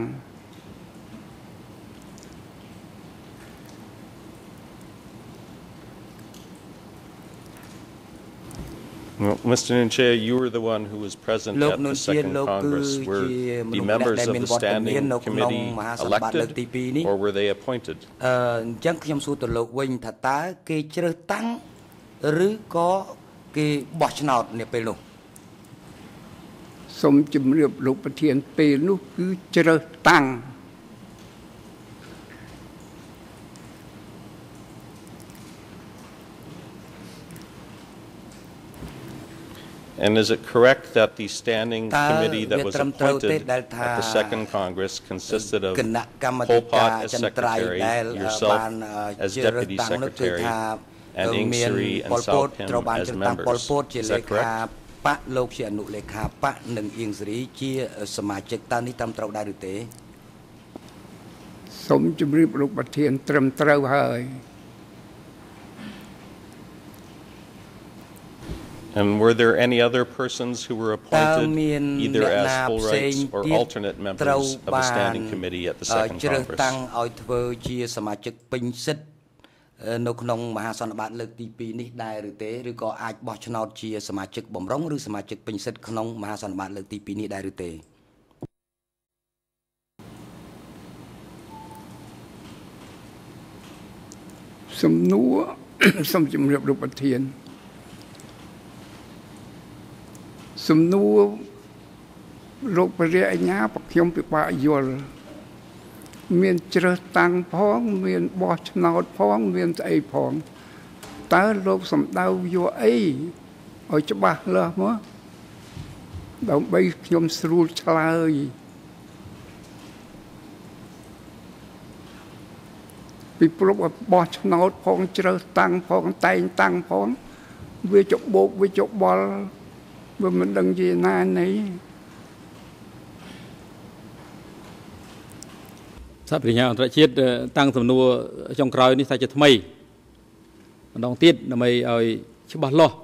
Well, Mister Nunchea, you were the one who was present at the Second Congress. Were the members of the Standing Committee elected, or were they appointed? អឺអញ្ចឹងខ្ញុំសួរទៅលោកវិញថាតើគេជ្រើសតាំងឬក៏គេបោះឆ្នោតនៅពេលនោះសូមជម្រាបលោកប្រធានពេលនោះគឺជ្រើសតាំង And is it correct that the standing committee that was appointed at the Second Congress consisted of Pol Pot as Secretary, yourself as Deputy Secretary, and Ieng Sary and Sao Phim as members? Is that correct? បកលោកជាអនុលេខាបកនិងអៀងសេរីជាសមាជិកតើនេះត្រឹមត្រូវដែរឬទេសូមជម្រាបលោកប្រធានត្រឹមត្រូវហើយ And were there any other persons who were appointed either as full rights or alternate members of the Standing Committee at the Second Congress? តាំងឲ្យធ្វើជាសមាជិកពេញសិទ្ធិនៅក្នុងមហាសន្និបាតលើកទីពីរនេះដែរឬទេឬក៏អាចបោះឆ្នោតជាសមាជិកបំរុងឬសមាជិកពេញសិទ្ធិក្នុងមហាសន្និបាតលើកទីពីរនេះដែរឬទេសំណួរសូមជម្រាបលោកប្រធាន សំណួរលោកបរិយាអញ្ញាបខ្ញុំពិបាកយល់មានជ្រើសតាំងផងមានបោះឆ្នោតផងមានស្អីផងតើលោកសំដៅយកអីឲ្យច្បាស់លាស់មកដើម្បីខ្ញុំស្រួលឆ្លើយពីព្រោះបោះឆ្នោតផងជ្រើសតាំងផងតែងតាំងផងវាចបោកវាចបល់ វាមិនដឹងជាណានៃសាប្រញ្ញាអន្តរជាតិតាំងសំណួរចុងក្រោយនេះថាជាថ្មីម្ដងទៀតដើម្បីឲ្យច្បាស់លាស់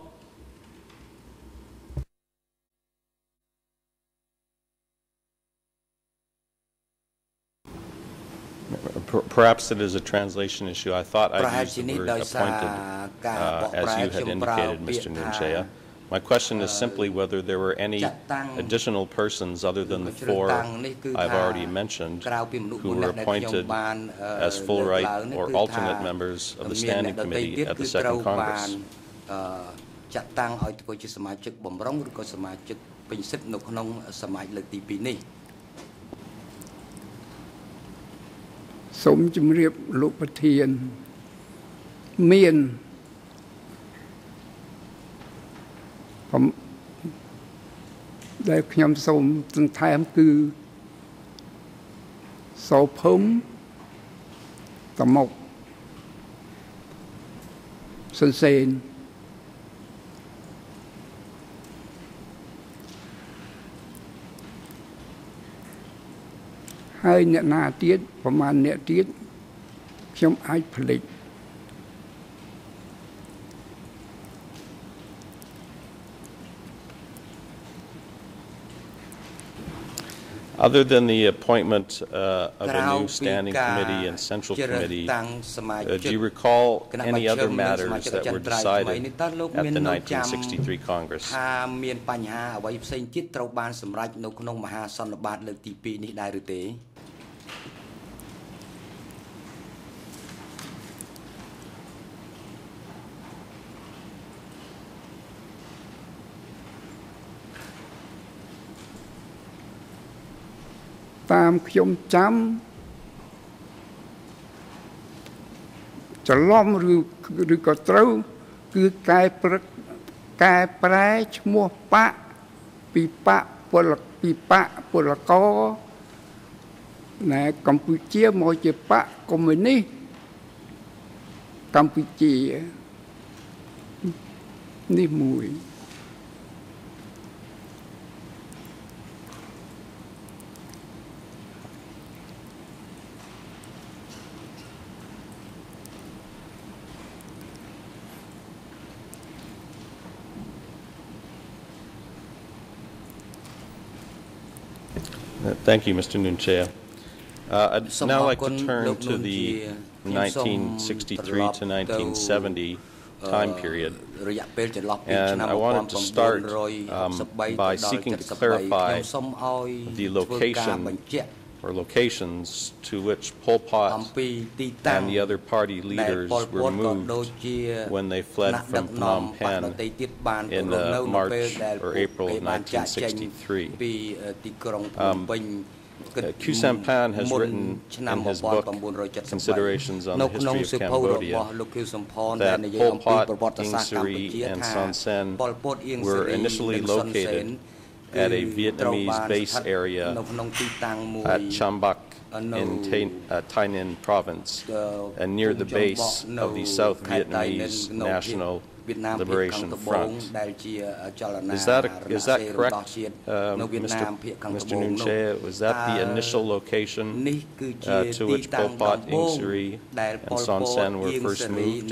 Perhaps it is a translation issue. I thought I used the word appointed, uh, as you had indicated, Mister Nunchea. My question is simply whether there were any additional persons other than the four I've already mentioned who were appointed as full right or alternate members of the Standing Committee at the Second Congress. ចាត់តាំងឲ្យធ្វើជាសមាជិកបំរុងឬក៏សមាជិកពេញសិទ្ធិនៅក្នុងសមាជលើកទីពីរនេះសូមជម្រាបលោកប្រធានមាន ដែលខ្ញុំសូមសន្ថែមគឺសោភឹមតមុកសិនសេនហើយអ្នកណាទៀតប្រមាណអ្នកទៀតខ្ញុំអាចផ្លេច Other than the appointment uh, of a new standing committee and central committee, uh, do you recall any other matters that were decided at the nineteen sixty-three Congress? មានបញ្ហាអ្វីផ្សេងទៀតត្រូវបានសម្រេចនៅក្នុងមហាសន្និបាតលើកទីពីរនេះដែរឬទេមតាមខ្ញុំចាំច្រឡំឬឬក៏ត្រូវគឺកែប្រឹកកែប្រែឈ្មោះបកពីបកពលពីបកពលករណែកម្ពុជាមកជាបកកុម្មុយនីសកម្ពុជានេះមួយ Thank you, Mister Nunchea. Uh, I'd now like to turn to the nineteen sixty-three to nineteen seventy time period. And I wanted to start um, by seeking to clarify the location or locations to which Pol Pot and the other party leaders were moved when they fled from Phnom Penh in uh, March or April of nineteen sixty-three. Um, Uh, Khieu Samphan has written in his book, Considerations on the History of Cambodia, that Pol Pot, Ieng Sary, and Son Sen were initially located at a Vietnamese base area at Cham Bac in uh, Tay Ninh province, and near the base of the South Vietnamese National Liberation Front. Is that a, is that correct, uh, Mister Mister Nunchea? Was that the initial location uh, to which Pol Pot, Ieng Sary, and Son Sen were first moved?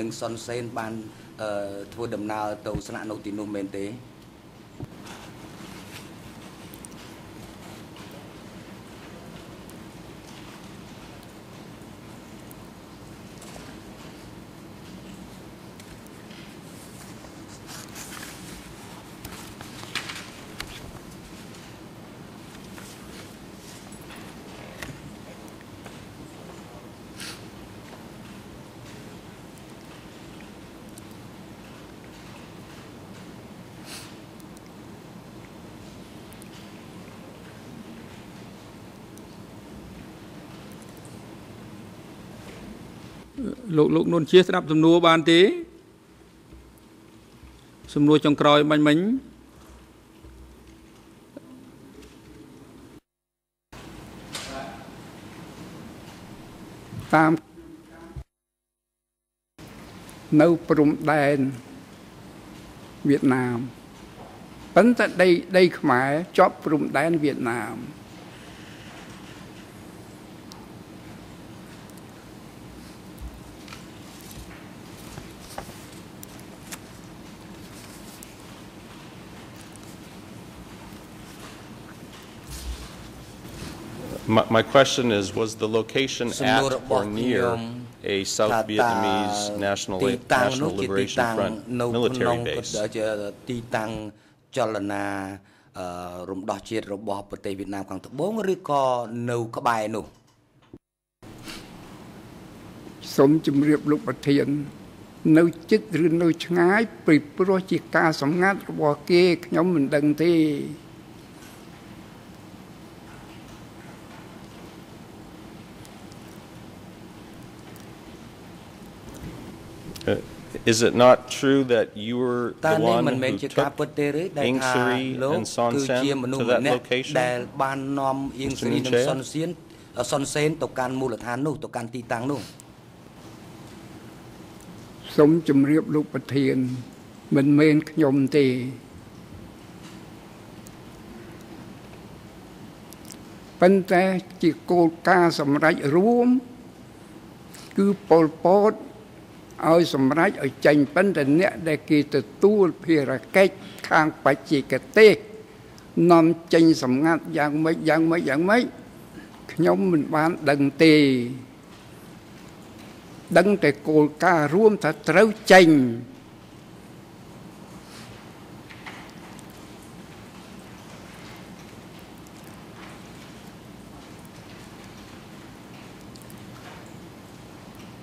Lục lục nôn chia sắp tùm nua bàn tí Xùm nua trong còi bánh bánh Tam Nâu Prum Đen Việt Nam Bấn tại đây đây Khmer chóp Prum Đen Việt Nam My, my question is, was the location at or near a South Vietnamese National, National Liberation Front military base? Sống chùm riêng lúc bật thiện Nâu chích rư nâu ngái Bởi bố chỉ ca sống ngát Bỏ kê nhóm mình đăng thế Uh, is it not true that you were the one who took Ieng Sary and Son Sen to that location? Mister Nunchea? Sống chùm riêng lúc bật thiện Mình mên nhóm tì Bánh ta chỉ cô ca xâm rạch rùm Cứ Pol Pot Ôi xâm rách ở chành bánh tình nẹ để kì tự tu phía ra cách khang bạch chỉ cái tê nằm chành xâm ngát dạng mấy dạng mấy dạng mấy nhóm mình bán đằng tì đằng tì cô ca ruông thật trâu chành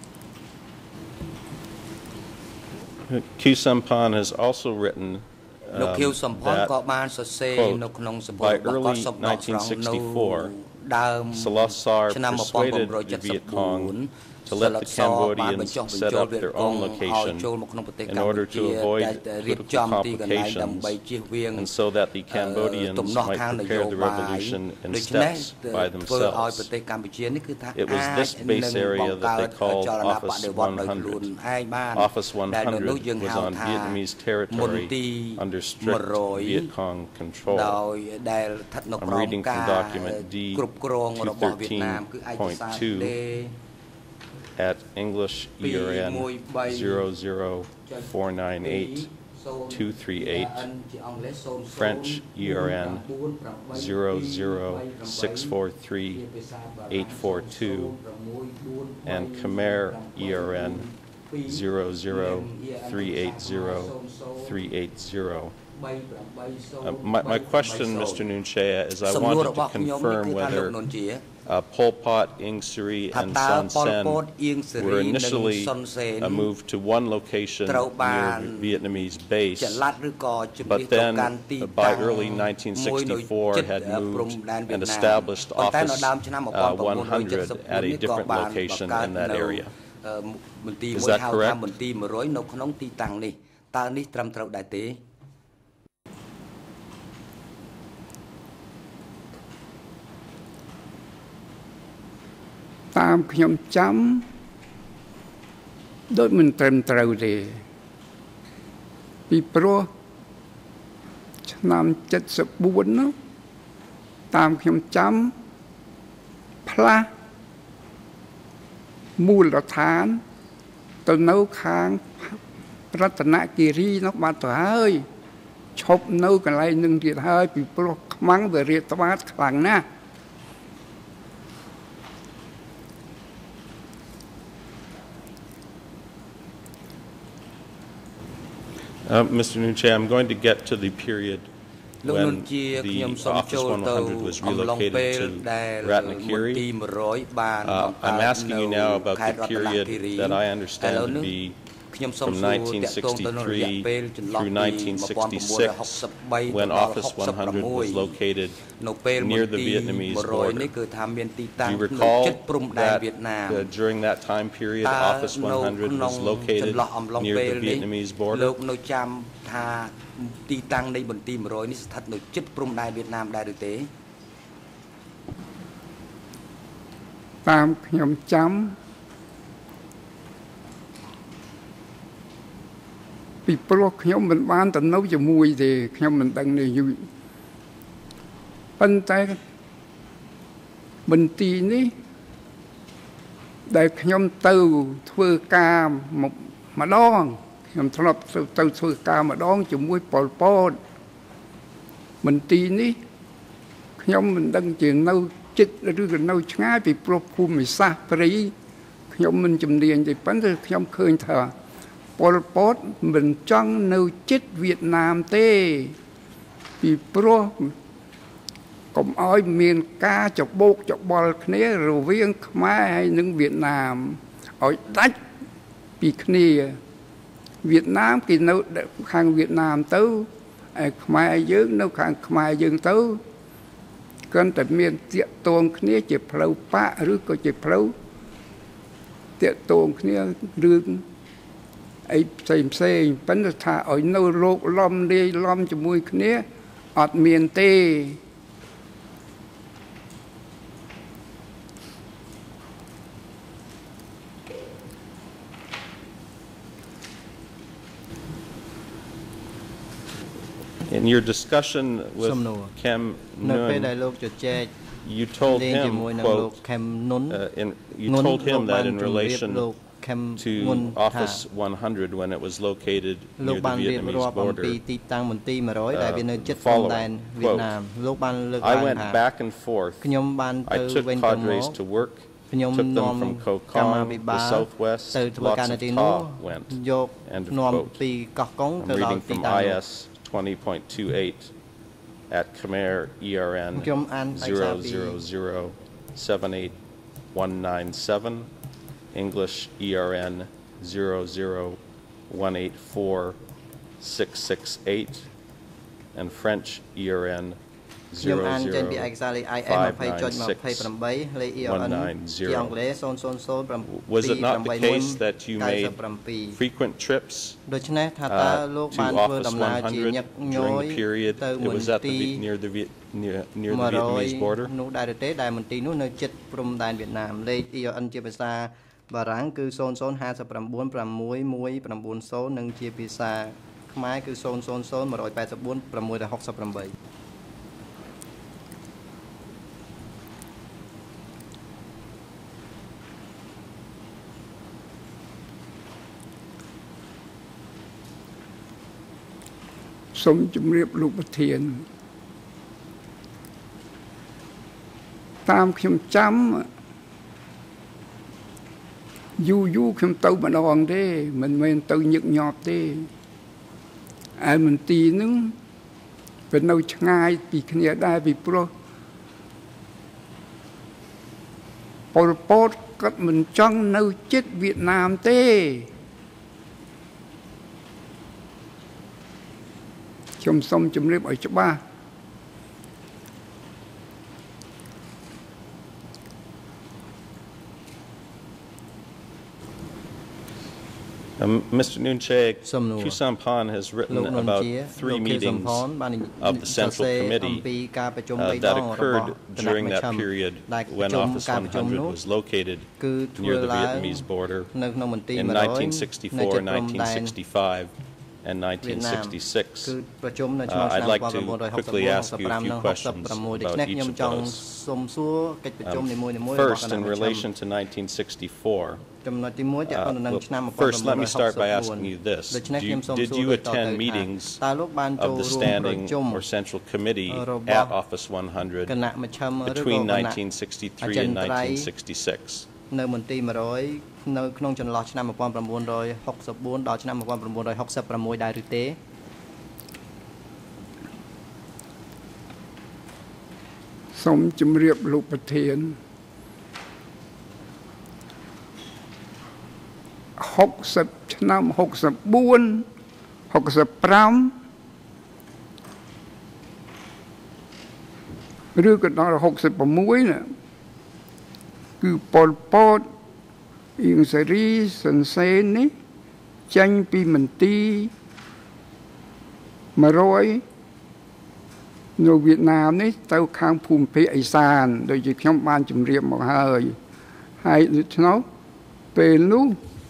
Khieu Samphan has also written um, that, quote, by early nineteen sixty-four, Salazar persuaded the Viet Cong to let the Cambodians set up their own location in order to avoid political complications and so that the Cambodians might prepare the revolution in steps by themselves. It was this base area that they called Office one hundred. Office one hundred was on Vietnamese territory under strict Viet Cong control. I'm reading from document D two thirteen point two. At English E R N zero zero four nine eight two three eight, French E R N zero zero six four three eight four two, and Khmer E R N zero zero three eight zero three eight zero. Uh, my, my question, Mister Nunchea, is I wanted to confirm whether Uh, Pol Pot, Ieng Sary, and Son Sen were initially uh, moved to one location near the Vietnamese base, but then uh, by early nineteen sixty-four had moved and established Office uh, one hundred at a different location in that area. Is that correct? Tam ខ្ញុំចាំដូចមិនត្រឹមត្រូវទេពីព្រោះឆ្នាំเจ็ดสิบสี่នោះតាមខ្ញុំចាំផ្លាស់មូលដ្ឋានទៅនៅខាងរតនគិរីនោះបាត់ទៅហើយឈប់នៅកន្លែងនឹងទៀតហើយពីព្រោះខ្មាំងវារាតត្បាតខ្លាំងណាស់ Uh, Mister Nunchea, I'm going to get to the period when the Office one hundred was relocated to Ratnakiri. Uh, I'm asking you now about the period that I understand to be from nineteen sixty-three through nineteen sixty-six, when Office one hundred was located near the Vietnamese border. Do you recall that uh, during that time period, Office one hundred was located near the Vietnamese border? ទីតាំងនៃបន្ទាយone hundredនេះស្ថិតនៅជិតព្រំដែនវៀតណាមដែរឬទេតាមខ្ញុំចាំពីព្រោះខ្ញុំមិនបានទៅនៅជាមួយទេខ្ញុំមិនដឹងនេះយូរប៉ុន្តែបន្ទាយនេះដែលខ្ញុំទៅធ្វើការមកម្ដង ខ្ញុំធ្លាប់ទៅធ្វើការម្ដងជាមួយប៉ុលពតមន្ទីរនេះខ្ញុំមិនដឹងជានៅចិត្តឬក៏នៅឆ្ងាយពីព្រោះភូមិសាស្ត្រព្រៃខ្ញុំមិនជំនាញទេប៉ុន្តែខ្ញុំឃើញថាប៉ុលពតមិនចង់នៅចិត្តវៀតណាមទេពីព្រោះកុំឲ្យមានការច្បោកច្បល់គ្នារវាងខ្មែរហើយនិងវៀតណាមឲ្យដាច់ពីគ្នា វៀតណាមគេនៅខាងវៀតណាមទៅហើយខ្មែរយើងនៅខាងខ្មែរយើងទៅគ្រាន់តែមានតាក់ទងគ្នាជាផ្លូវប៉ាក់ឬក៏ជាផ្លូវតាក់ទងគ្នារឿងអីផ្សេងផ្សេងប៉ុន្តែថាឲ្យនៅរោគលំលាយលំជាមួយគ្នាអត់មានទេ In your discussion with Kem Nun, you told him, quote, uh, in, you told him that in relation to Office one hundred when it was located near the Vietnamese border, uh, the following, quote, I went back and forth, I took cadres to work, took them from Koh Kong, the southwest, lots of Ta went, end of quote. I'm reading from I S twenty point two eight at Khmer E R N zero zero zero seven eight one nine seven, English E R N zero zero one eight four six six eight, and French E R N ខ្ញុំអានចេញពីឯកសារលេខ I M ยี่สิบจุดยี่สิบแปด លេខ E R N ជាអង់គ្លេស ศูนย์ ศูนย์ ศูนย์ Was it not the case that you made frequent trips ដូច្នេះថាតើលោកបានធ្វើដំណើរជាញឹកញយទៅមន្ទីរ near the near near the Vietnamese border នោះដែរទេដែលមន្ទីរនោះនៅជិតព្រំដែនវៀតណាមលេខ E R N ជាភាសាបារាំងគឺ ศูนย์ ศูนย์ ห้า เก้า หก หนึ่ง หนึ่ง ศูนย์ និងជាភាសាខ្មែរគឺ ศูนย์ ศูนย์ ศูนย์ หนึ่ง แปด สี่ หก หก แปดសូមជម្រាបលោកប្រធានតាមខ្ញុំចាំយូរយូរខ្ញុំទៅម្ដងទេមិនមែនទៅញឹកញាប់ទេឯមន្ទីរនឹងវានៅឆ្ងាយពីគ្នាដែរពីព្រោះប៉ុលពតគាត់មិនចង់នៅជិតវៀតណាមទេខ្ញុំសូមជម្រាបឲ្យច្បាស់ Um, Mister Noonchek, Chusampon has written about three meetings of the Central Committee uh, that occurred during that period when Office one hundred was located near the Vietnamese border in nineteen sixty-four, nineteen sixty-five, and nineteen sixty-six. Uh, I'd like to quickly ask you a few questions about each of those. Um, first, in relation to nineteen sixty-four, uh, well, first let me start by asking you this. Do you, did you attend meetings of the Standing or Central Committee at Office one hundred between nineteen sixty-three and nineteen sixty-six? នៅមន្ទីរ 100 នៅក្នុងចន្លោះឆ្នាំ nineteen sixty-four ដល់ឆ្នាំ nineteen sixty-six ដែរឬទេសូមជម្រាបលោកប្រធានsixtyឆ្នាំ sixty-four sixty-five ឬក៏ដល់ sixty-six ណាគឺប៉ុលពតអ៊ីងសេរីសុនសេននេះចេញពីមន្ទីរ one hundred នៅវៀតណាមនេះទៅខាងភូមិភាគឦសានដូចជាខ្ញុំបានជម្រាបមកហើយហើយដូច្នោះពេលនោះ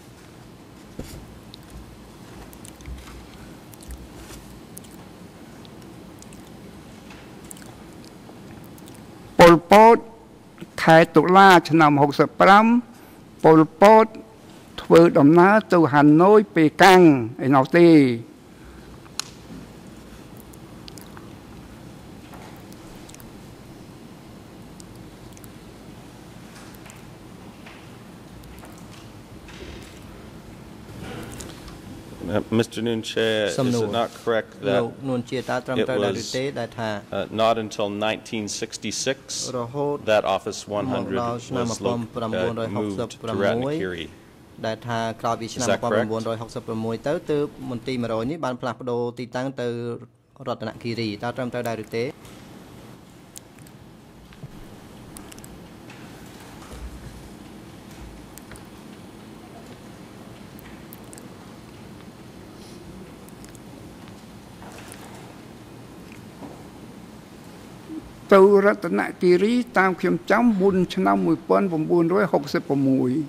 ប៉ុលពតខែតុលាឆ្នាំ sixty-five ប៉ុលពតធ្វើដំណើរទៅហាណូយប៉េកាំងឯនោះទេ Uh, Mister Noonche, is it not correct that it was uh, not until nineteen sixty-six that Office one hundred was lo uh, moved to Ratnakiri? ដែលថាក្រោយពីឆ្នាំ nineteen sixty-six ទៅទើបមន្ទីរ one hundred នេះបានផ្លាស់ប្ដូរទីតាំងទៅរតនគិរីតើត្រឹមត្រូវដែរឬទេ ទៅរតនគិរីតាមខ្ញុំចាំមុនឆ្នាំ nineteen sixty-six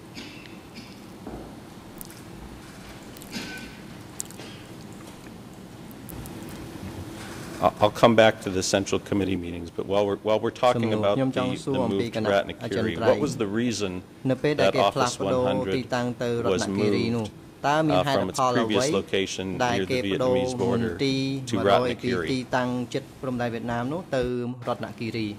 I'll come back to the Central Committee meetings, but while we're while we're talking about the, the move to Ratnakiri, what was the reason that Office one hundred was moved uh, from its previous location near the Vietnamese border to Ratnakiri? ទីតាំងជិតព្រំដែនវៀតណាមនោះទៅរតនគិរី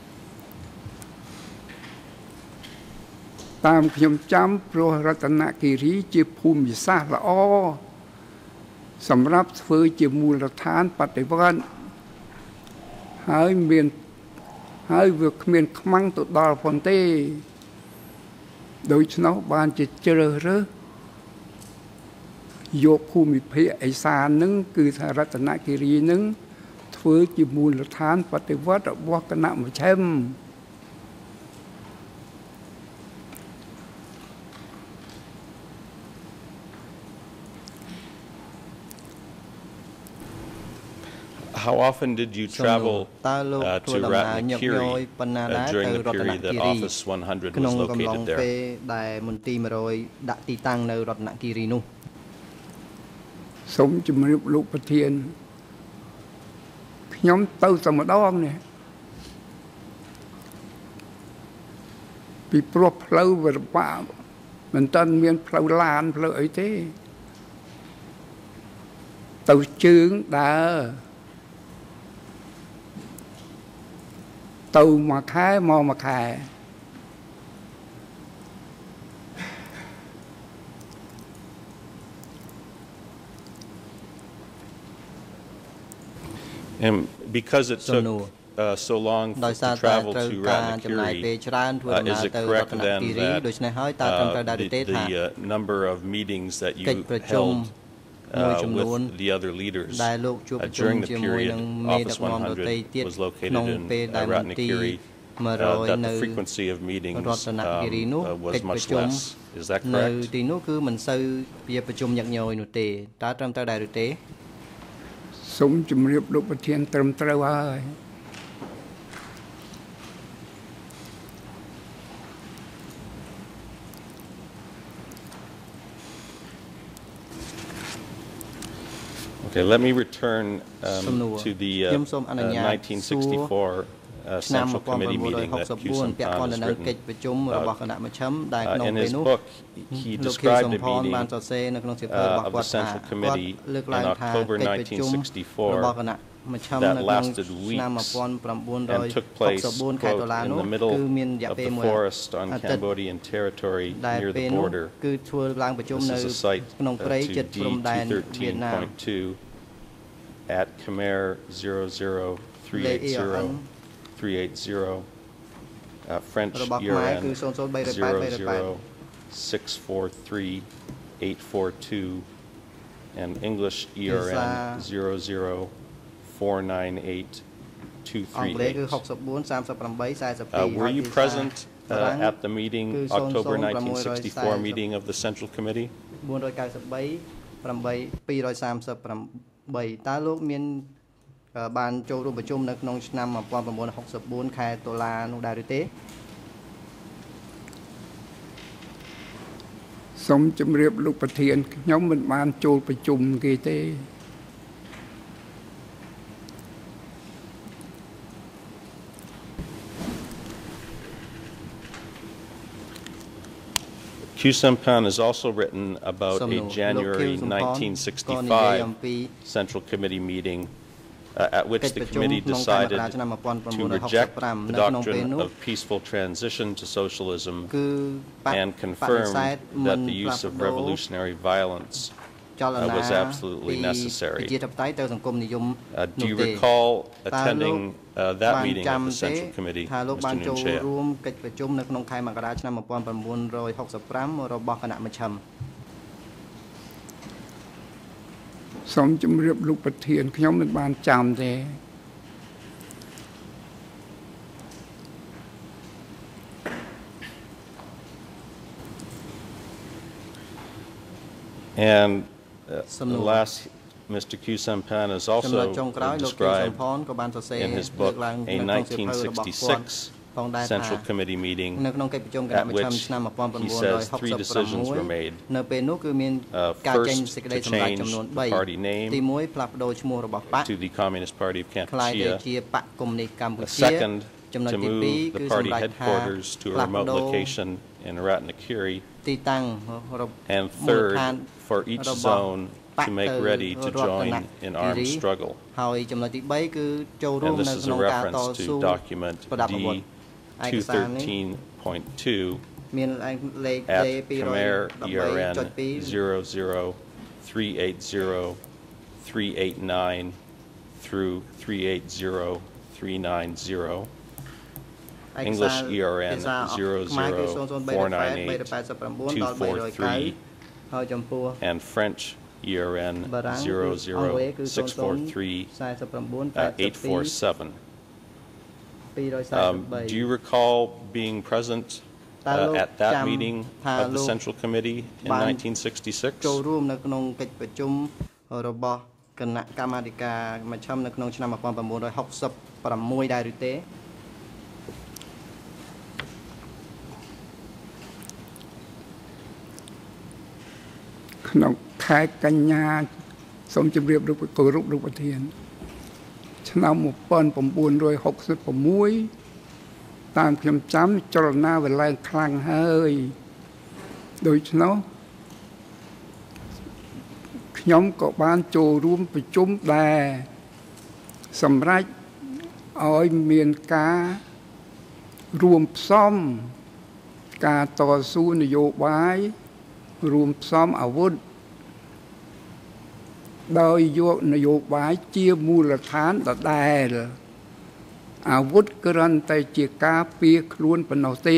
តាមខ្ញុំចាំព្រោះរតនគិរីជាភូមិសាស្ត្រល្អសម្រាប់ធ្វើជាមូលដ្ឋានបដិវត្តន៍ហើយមានហើយវាគ្មានខ្មាំងទៅដល់ផងទេដូច្នោះបានជាជ្រើសរើសយកភូមិភាគឦសាននឹងគឺថារតនគិរីនឹងធ្វើជាមូលដ្ឋានបដិវត្តរបស់គណៈមជ្ឈិម How often did you travel uh, to Ratnakiri uh, during the period that Office one hundred was located there? ដែលមន្ទីរ one hundred ដាក់ទីតាំងនៅរតនគិរីនោះសូមជម្រាបលោកប្រធានខ្ញុំទៅតែម្ដងនេះពីព្រោះផ្លូវវារបាក់មិនតាន់មានផ្លូវឡានផ្លូវអីទេទៅជើងដើរ từ mà khai mò mà khai and because it took uh, so long to travel to Ratnakiri, uh, is it correct then that uh, the, the uh, number of meetings that you held Uh, with the other leaders uh, during the period Office one hundred was located in uh, Ratnakiri, uh, that the frequency of meetings um, uh, was much less. Is that correct? ទីនោះគឺមិនសូវជាប្រជុំញាក់ញយនោះទេតើត្រឹមត្រូវដែរឬទេសូមជម្រាបលោកប្រធានត្រឹមត្រូវហើយ Okay, let me return um, to the uh, uh, nineteen sixty-four uh, Central Committee meeting that Q Samphan has written about. Uh, in his book, he described a meeting uh, of the Central Committee in October nineteen sixty-four that lasted weeks and took place, quote, in the middle of the forest on Cambodian territory near the border. This is a site uh, to D two thirteen point two at Khmer zero zero three eight zero three eight zero, uh, French E R N zero zero six four three eight four two, and English E R N zero zero four nine eight two three eight. Uh, were you present uh, at the meeting, October nineteen sixty-four meeting of the Central Committee? តើលោកមានបានចូលរួមប្រជុំនៅក្នុងឆ្នាំnineteen sixty-fourខែតុលានោះដែរឬទេសូមជម្រាបលោកប្រធានខ្ញុំមិនបានចូលប្រជុំគេទេ Q Samphan has also written about a January nineteen sixty-five Central Committee meeting uh, at which the committee decided to reject the doctrine of peaceful transition to socialism and confirmed that the use of revolutionary violence uh, was absolutely necessary. Uh, do you recall attending uh, that meeting of the Central Committee, Mister Nunchea? សូមជម្រាបលោកប្រធានខ្ញុំមិនបានចាំទេ And uh, the last, Mister Q Samphan has also described in his book a nineteen sixty-six Central Committee meeting at which he says three decisions were made. Uh, first, to change the party name to the Communist Party of Kampuchea. Uh, second, to move the party headquarters to a remote location in Ratnakiri. And third, for each zone to make ready to join in armed struggle. And this is a reference to document D two thirteen point two at Khmer E R N zero zero three eight zero three eight nine through three eight zero three nine zero. English E R N zero zero four nine eight two four three and French E R N zero zero six four three eight four seven. Um, do you recall being present uh, at that meeting of the Central Committee in nineteen sixty-six? ចូលរួមនៅក្នុងកិច្ចប្រជុំរបស់គណៈកម្មាធិការមជ្ឈិមនៅក្នុងឆ្នាំ nineteen sixty-six ដែរឬទេក្នុងខែកញ្ញាសូមជម្រាបលោកគោរពលោកប្រធានឆ្នាំ nineteen sixty-six តាមខ្ញុំចាំចលនាវាឡើងខ្លាំងហើយដូច្នោះខ្ញុំក៏បានចូលរួមប្រជុំដែរសម្រាប់ឲ្យមានការរួមផ្សំការតស៊ូនយោបាយរួមផ្សំអាវុធដោយយកនយោបាយជាមូលដ្ឋានដដែលអាវុធគ្រាន់តែជាការពារខ្លួនប៉ុណ្ណោះទេ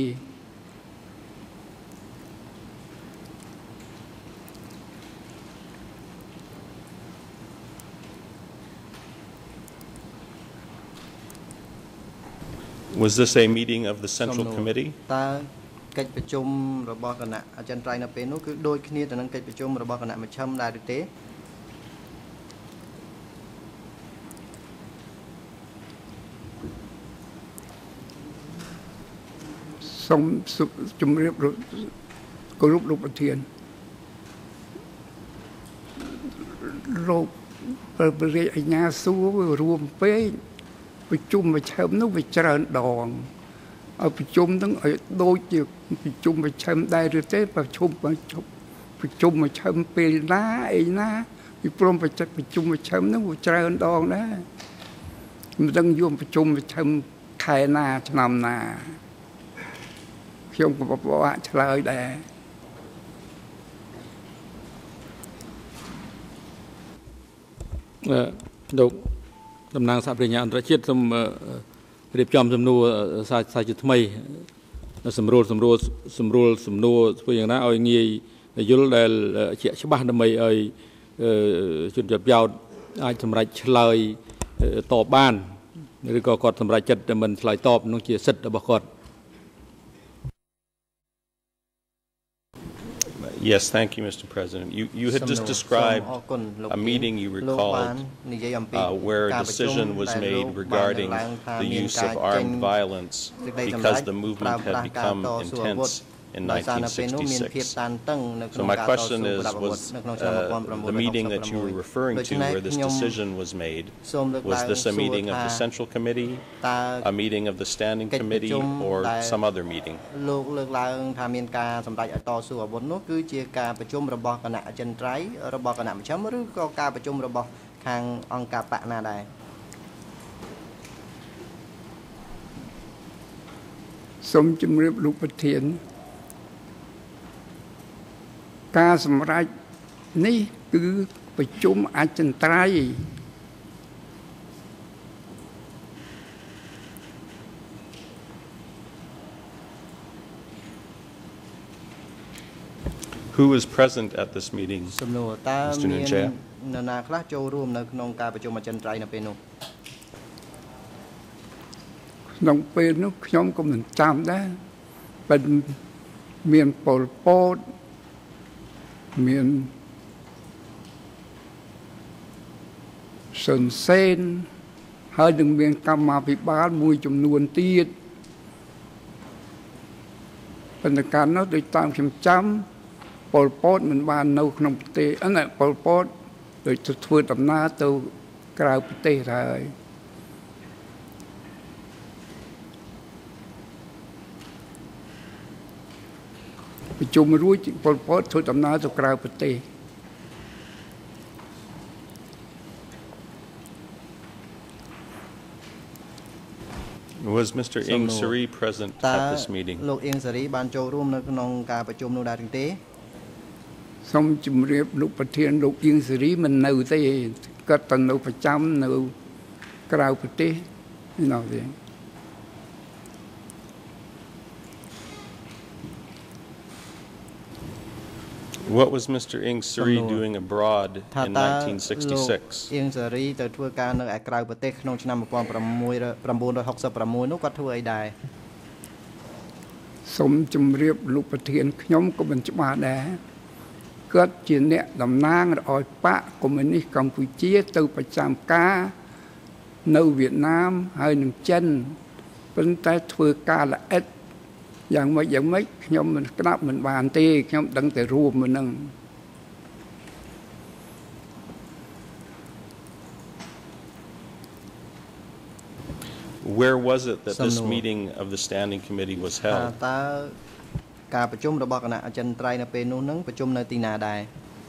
Was this a meeting of the Central Committee? តើកិច្ចប្រជុំរបស់គណៈអចិន្ត្រៃយ៍នៅពេលនោះគឺដូចគ្នាទៅនឹងកិច្ចប្រជុំរបស់គណៈមជ្ឈិមដែរឬទេសូមជម្រាបគោរពលោកប្រធានលោកប្រជែកអាជ្ញាសួររួមពេកប្រជុំប្រជុំនោះវាច្រើនដងឲ្យប្រជុំនឹងឲ្យដូចជាប្រជុំប្រជុំដែរឬទេប្រជុំប្រជុំប្រជុំប្រជុំពេលណាអីណាពីព្រមប្រជុំប្រជុំប្រជុំនោះវាច្រើនដងដែរមិនដឹងយំប្រជុំប្រជុំខែណាឆ្នាំណា ខ្ញុំក៏បបាក់ឆ្លើយដែរលោកតំណាងសហប្រញ្ញាអន្តរជាតិសូមរៀបចំសំណួរសាជាថ្មីសម្រួលសម្រួលសម្រួលសំណួរធ្វើយ៉ាងណាឲ្យងាយយល់ដែលជាក់ច្បាស់ដើម្បីឲ្យជនជាប់ចោតអាចសម្រេចឆ្លើយតបបានឬក៏គាត់សម្រេចចិត្តតែមិនឆ្លើយតបនោះជាសិទ្ធិរបស់គាត់ Yes, thank you, Mister President. You, you had just described a meeting you recalled uh, where a decision was made regarding the use of armed violence because the movement had become intense in nineteen sixty-six. So my question is, was uh, the meeting that you were referring to where this decision was made, was this a meeting of the Central Committee, a meeting of the Standing Committee, or some other meeting? លោកលើកឡើងថាមានការសម្ដែងឲ្យតស៊ូអាវុធនោះគឺជាការប្រជុំរបស់គណៈអចិន្ត្រៃយ៍របស់គណៈមជ្ឈិមឬក៏ការប្រជុំរបស់ខាងអង្គការបកណាដែរសូមជម្រាបលោកប្រធាន ការសម្រេចនេះគឺប្រជុំអចិន្ត្រៃយ៍ Who was present at this meeting? សំណួរតើមាននរណាខ្លះចូលរួមនៅក្នុងការប្រជុំអចិន្ត្រៃយ៍នៅពេលនោះក្នុងពេលនោះខ្ញុំក៏មិនចាំដែរប៉ុន្តែមានពលពតមានសុនសេនហើយនឹងមានកម្មាភិបាលមួយចំនួនទៀតប៉ុន្តែកាលនោះដោយតាមខ្ញុំចាំពលពតមិនបាននៅក្នុងប្រទេសអឺពលពតដោយធ្វើដំណើរទៅក្រៅប្រទេសហើយ ប្រជុំរួចពលពតធ្វើដំណើរទៅក្រៅប្រទេស Was Mister Ing Sari present at this meeting? លោកអ៊ីងសារីបានចូលរួមនៅក្នុងការប្រជុំនោះដែរទេសូមជម្រាបលោកប្រធានលោកអ៊ីងសារីមិននៅទេគាត់ទៅនៅប្រចាំនៅក្រៅប្រទេសនៅទេ What was Mister Ing Sari doing abroad in nineteen sixty-six? Ing Sari ទៅធ្វើការនៅឯក្រៅប្រទេសក្នុងឆ្នាំmột nghìn chín trăm sáu mươi sáuនោះគាត់ធ្វើអីដែរសូមជម្រាបលោកប្រធានខ្ញុំក៏មិនច្បាស់ដែរគាត់ជាអ្នកតំណាងឲ្យបកកុម្មុយនីសកម្ពុជាទៅប្រចាំការនៅវៀតណាមហើយនឹងចិនប៉ុន្តែធ្វើការល្អិតយ៉ាងម៉េចយ៉ាងម៉េចខ្ញុំមិនក្តាប់មិនបានទេខ្ញុំដឹងតែរួមមកនឹង Where was it that this meeting of the standing committee was held? តើការប្រជុំរបស់គណៈអចិន្ត្រៃយ៍នៅពេលនោះនឹងប្រជុំនៅទីណាដែរ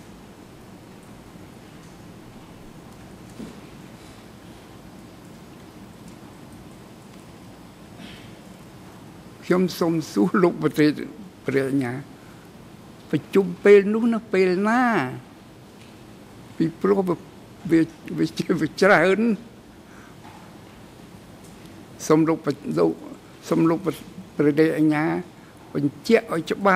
ខ្ញុំសូមសួរលោកប្រធានព្រះញ្ញាប្រជុំពេលនោះនៅពេលណាពីព្រោះវាវាច្រើនសូមលោកលោកសូមលោកប្រធានអញ្ញាបញ្ជាក់ឲ្យច្បាស់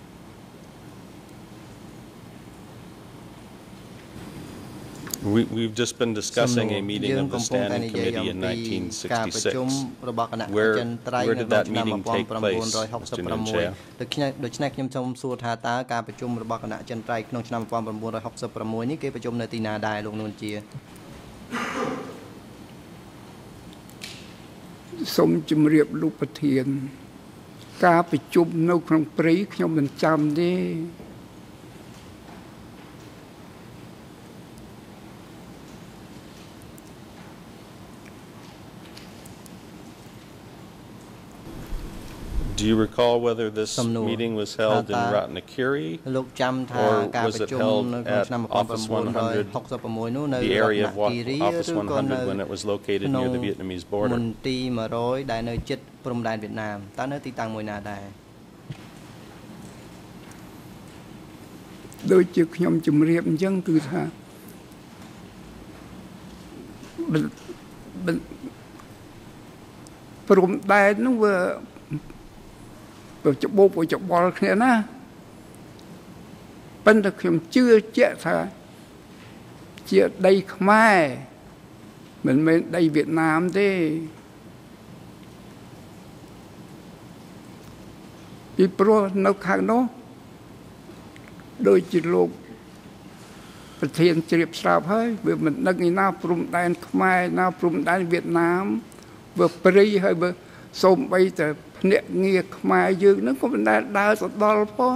We, we've just been discussing a meeting of the Standing Committee in nineteen sixty-six. Where, where did that meeting take place, Mister Nunchea? ដូច្នេះខ្ញុំសូមសួរថាតើការប្រជុំរបស់គណៈអចិន្ត្រៃយ៍ក្នុងឆ្នាំmột nghìn chín trăm sáu mươi sáuនេះគេប្រជុំនៅទីណាដែរលោកនួនជាសូមជម្រាបលោកប្រធានការប្រជុំនៅក្នុងព្រៃខ្ញុំមិនចាំទេ Do you recall whether this meeting was held in Ratnakiri, or was it held at Office one hundred, the area of Office one hundred when it was located near the Vietnamese border? ដែលនៅជិតព្រំដែនវៀតណាមតើនៅទីតាំងមួយណាដែរដូចជាខ្ញុំជម្រាបអញ្ចឹងគឺថាព្រំដែននោះវា ច្បោកច្បល់គ្នាណាប៉ុន្តែខ្ញុំជឿជាក់ថាជាដីខ្មែរមិនមែនដីវៀតណាមទេពីព្រោះនៅខាងនោះដូចជាលោកប្រធានជ្រាបស្រាប់ហើយវាមិនដឹងឯណាព្រំដែនខ្មែរណាព្រំដែនវៀតណាមវាព្រៃហើយបើសូម្បីតែ អ្នកងារខ្មែរយើងនឹងក៏មិនដែលដើរទៅដល់ផង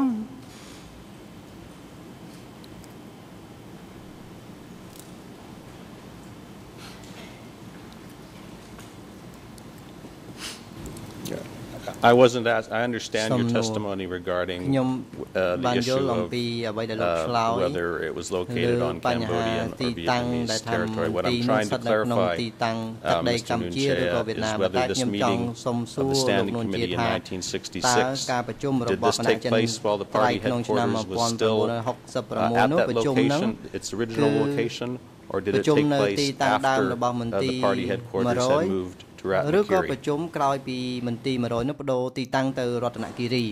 I wasn't asked. I understand your testimony regarding uh, the issue of uh, whether it was located on Cambodian or Vietnamese territory. What I'm trying to clarify, uh, Mister Nunchea, is whether this meeting of the Standing Committee in nineteen sixty-six, did this take place while the party headquarters was still uh, at that location, its original location, or did it take place after uh, the party headquarters had moved? ឬក៏ប្រជុំក្រោយពីមន្ទីរone hundredនោះបដូរទីតាំងទៅរតនគិរី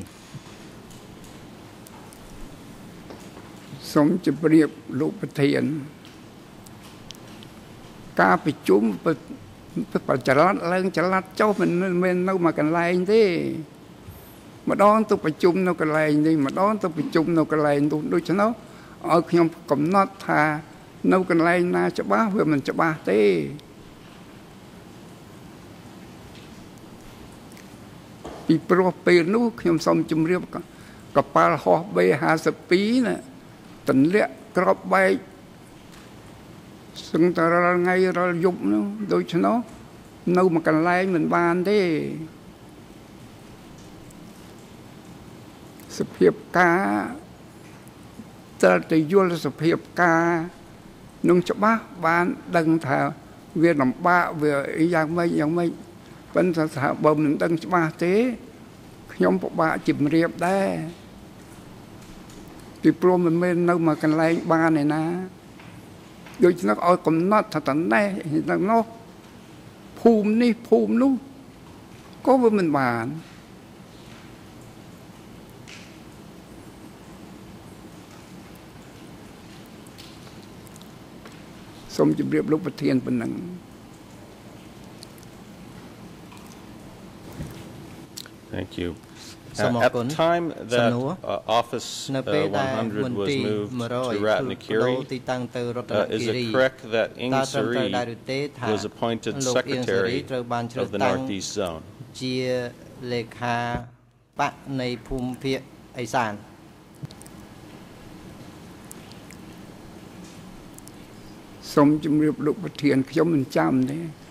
សូមជម្រាបលោកប្រធានការប្រជុំបច្ចរត់ឡើងចល័តចុះមិនមែននៅមួយកន្លែងទេម្ដងទៅប្រជុំនៅកន្លែងនេះម្ដងទៅប្រជុំនៅកន្លែងនោះដូច្នោះឲ្យខ្ញុំកំណត់ថានៅកន្លែងណាច្បាស់វាមិនច្បាស់ទេ ពីព្រោះពេលនោះខ្ញុំសូមជម្រាបកប៉ាល់ហោះ B ห้าสิบtwo ណាទម្លាក់ក្របបែកសឹងតែរាល់ថ្ងៃរាល់យប់នោះដូច្នោះនៅមួយកន្លែងមិនបានទេសភាពការត្រូវតែយល់សភាពការនឹងច្បាស់បានដឹងថាវាលំបាកវាយ៉ាងម៉េចយ៉ាងម៉េច ប៉ុន្តែថាបើមិនដឹងច្បាស់ទេខ្ញុំពិបាកជំរាបដែរពីព្រោះមិនមែននៅមួយកន្លែងបានឯណាដូច្នោះឲ្យកំណត់ថាតណេះដល់នោះភូមិនេះភូមិនោះក៏វាមិនបាន I សូមជម្រាបលោកប្រធានប៉ុណ្ណឹង Thank you. Uh, at the time that uh, Office uh, one hundred was moved to Ratnakiri, uh, is it correct that Ing Sari was appointed Secretary of the Northeast Zone? ជាលេខាបកនៃភូមិភាគឦសានសូមជម្រាបលោកប្រធានខ្ញុំមិនចាំទេ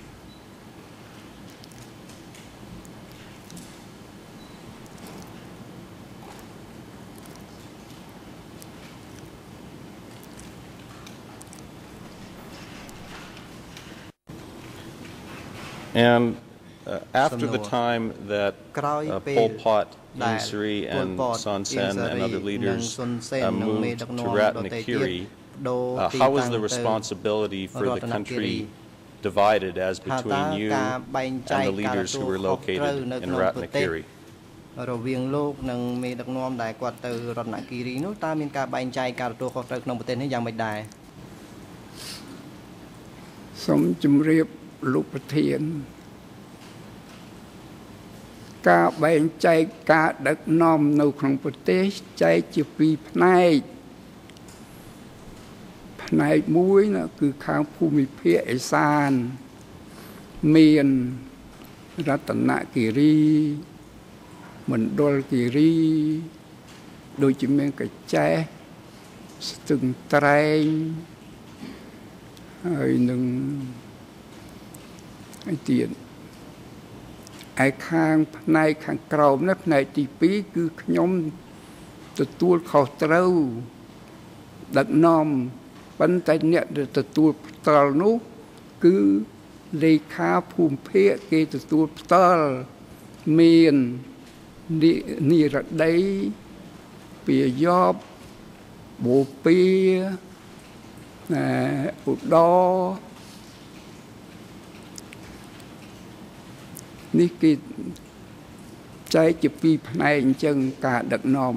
And uh, after the time that uh, Pol Pot, Ieng Sary, and Son Sen and other leaders uh, moved to Ratnakiri, uh, how was the responsibility for the country divided as between you and the leaders who were located in Ratnakiri? រវាងលោកនិងមេដឹកនាំដែលគាត់ទៅរតនគិរីនោះតើមានការបែងចែកការទទួលខុសត្រូវក្នុងប្រទេសនេះយ៉ាងម៉េចដែរសូមជម្រាប លោកប្រធានការបែងចែកការដឹកនាំនៅក្នុងប្រទេសចែកជាពីរផ្នែកផ្នែកមួយគឺខាងភូមិភាគឦសានមានរតនគិរីមណ្ឌលគិរីដូចជាមានកញ្ចេះស្ទឹងត្រែងហើយនឹង ហើយទៀតឯខាងផ្នែកខាងក្រោមនេះផ្នែកទីពីរគឺខ្ញុំទទួលខុសត្រូវដឹកនាំប៉ុន្តែអ្នកដែលទទួលផ្ទាល់នោះគឺលេខាភូមិភាគគេទទួលផ្ទាល់មាននិរដីពាយប់បូពាឧត្តរ នេះគេចែកជាពីរផ្នែកអញ្ចឹងការដឹកនាំ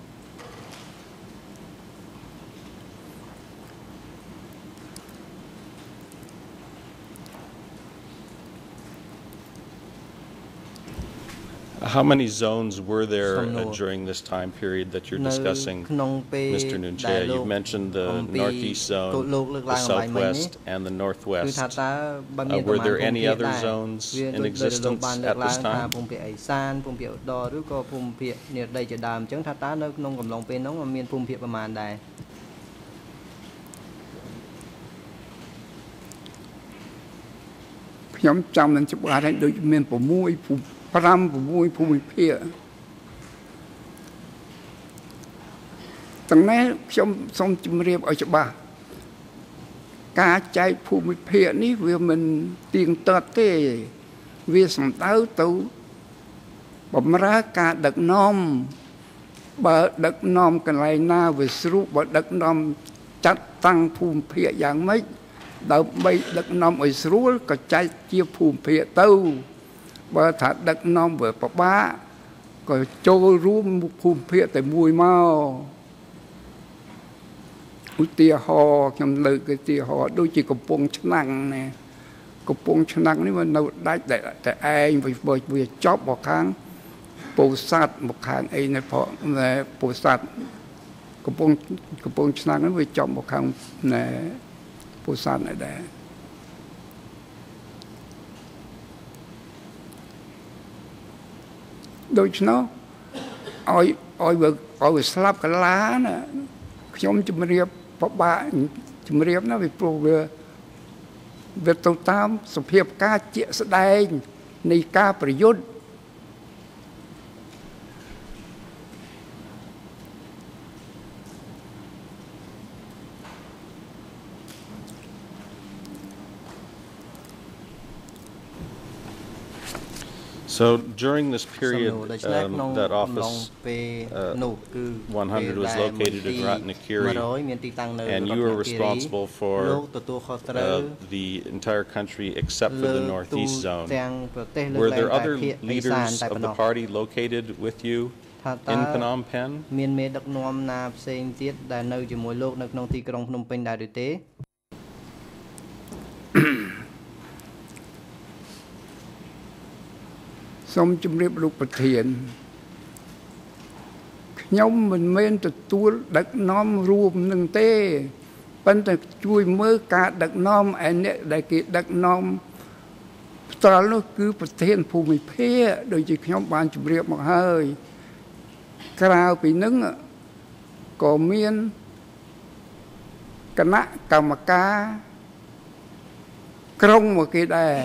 How many zones were there uh, during this time period that you're discussing, Mister Nunchea? You've mentioned the northeast zone, the southwest, and the northwest. Uh, were there any other zones in existence at this time? ភូមិភាគឦសានភូមិភាគឧត្តរឬក៏ភូមិភាគនិរដីជាដើមអញ្ចឹងថាតើនៅក្នុងកំឡុងពេលនោះមានភូមិភាគប្រមាណដែរខ្ញុំចាំនឹងច្បាស់ហើយដូចមាន6 5 6ភូមិភាគទាំងនេះខ្ញុំសូមជម្រាបឲ្យច្បាស់ការចែកភូមិភាគនេះវាមិនទៀងទាត់ទេវាសំដៅទៅបម្រើការដឹកនាំបើដឹកនាំកន្លែងណាវាស្រួលបើដឹកនាំចាត់តាំងភូមិភាគយ៉ាងម៉េចដើម្បីដឹកនាំឲ្យស្រួលក៏ចែកជាភូមិភាគទៅបើថាដឹកនាំវាពិបាកក៏ចូលរួមភូមិភាគតែមួយមកឧទាហរណ៍ខ្ញុំលើកឧទាហរណ៍ដូចជាកំពង់ឆ្នាំងណាកំពង់ឆ្នាំងនេះវានៅដាច់តែឯងវាចប់មកខាងពោធិ៍សាត់មកខាងអីនេះផងពោធិ៍សាត់កំពង់កំពង់ឆ្នាំងនេះវាចប់មកខាងណែពោធិ៍សាត់នេះដែរដូច្នោះឲ្យឲ្យវាឲ្យវាស្លាប់កលាណាខ្ញុំជំរាបបបាក់ជំរាបណាវាព្រោះវាវាទៅតាមសភាពការជាក់ស្ដែងនៃការប្រយុទ្ធ So during this period, um, that office uh, one hundred was located in Ratnakiri, and you were responsible for uh, the entire country except for the northeast zone. Were there other leaders of the party located with you in Phnom Penh? មានមេដឹកនាំណាផ្សេងទៀតដែលនៅជាមួយលោកនៅក្នុងទីក្រុងភ្នំពេញដែរឬទេមសូមជម្រាបលោកប្រធានខ្ញុំមិនមែនទទួលដឹកនាំរួមនឹងទេប៉ុន្តែជួយមើលការដឹកនាំឯអ្នកដែលគេដឹកនាំផ្ទាល់នោះគឺប្រធានភូមិភាគដូចជាខ្ញុំបានជម្រាបមកហើយក្រៅពីនឹងក៏មានគណៈកម្មការក្រុងមកគេដែរ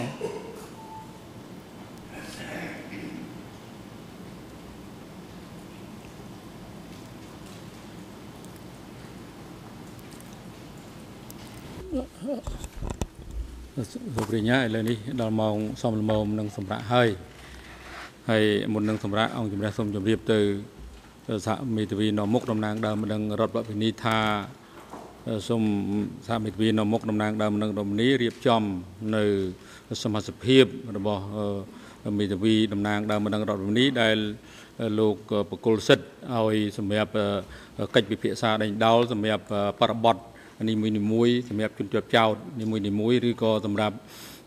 លោកប្រញ្ញាឥឡូវនេះដល់ម៉ោងសមល្មមនឹងសម្រាប់ហើយហើយមុននឹងសម្រាប់អង្គជំរះសូមជម្រាបទៅសហមេធាវីនៅមុខតំណាងដើមនឹងរដ្ឋបព្វនីថាសូមសហមេធាវីនៅមុខតំណាងដើមនឹងរមនីរៀបចំនៅសមាជិកភាពរបស់មេធាវីតំណាងដើមនឹងរដ្ឋបព្វនីដែលលោកបកគលសិទ្ធឲ្យសម្រាប់កិច្ចពិភាក្សាដេញដោលសម្រាប់បរិបទនីមួយនីមួយសម្រាប់ជនជាប់ចោតនីមួយនីមួយឬក៏សម្រាប់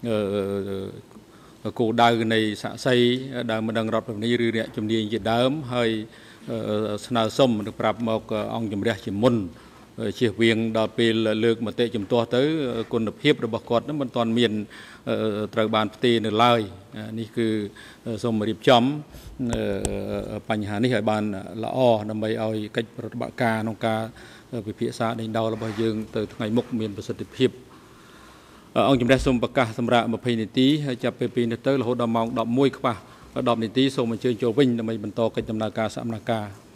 គោលដៅនៃសាក់សីដើមម្ដងរដ្ឋបព្វនីឬអ្នកជំនាញជាដើមហើយស្នើសុំទៅប្រាប់មកអង្គជំរះជាមុនជៀសវាងដល់ពេលលើកមតិជំទាស់ទៅគុណភាពរបស់គាត់នឹងមិនទាន់មានត្រូវបានផ្ទេរនៅឡើយនេះគឺសូមរៀបចំបញ្ហានេះឲ្យបានល្អដើម្បីឲ្យកិច្ចប្រតិបត្តិការក្នុងការវិភាសាដេញដោលរបស់យើងទៅថ្ងៃមុខមានប្រសិទ្ធភាពអង្គជំរះសូមប្រកាសសម្រាប់ยี่สิบនាទីហើយចាប់ពេលពីនេះទៅរហូតដល់ម៉ោងដប់មួយខ្វះដប់នាទីសូមអញ្ជើញចូលវិញដើម្បីបន្តកិច្ចដំណើរការសកម្មភាព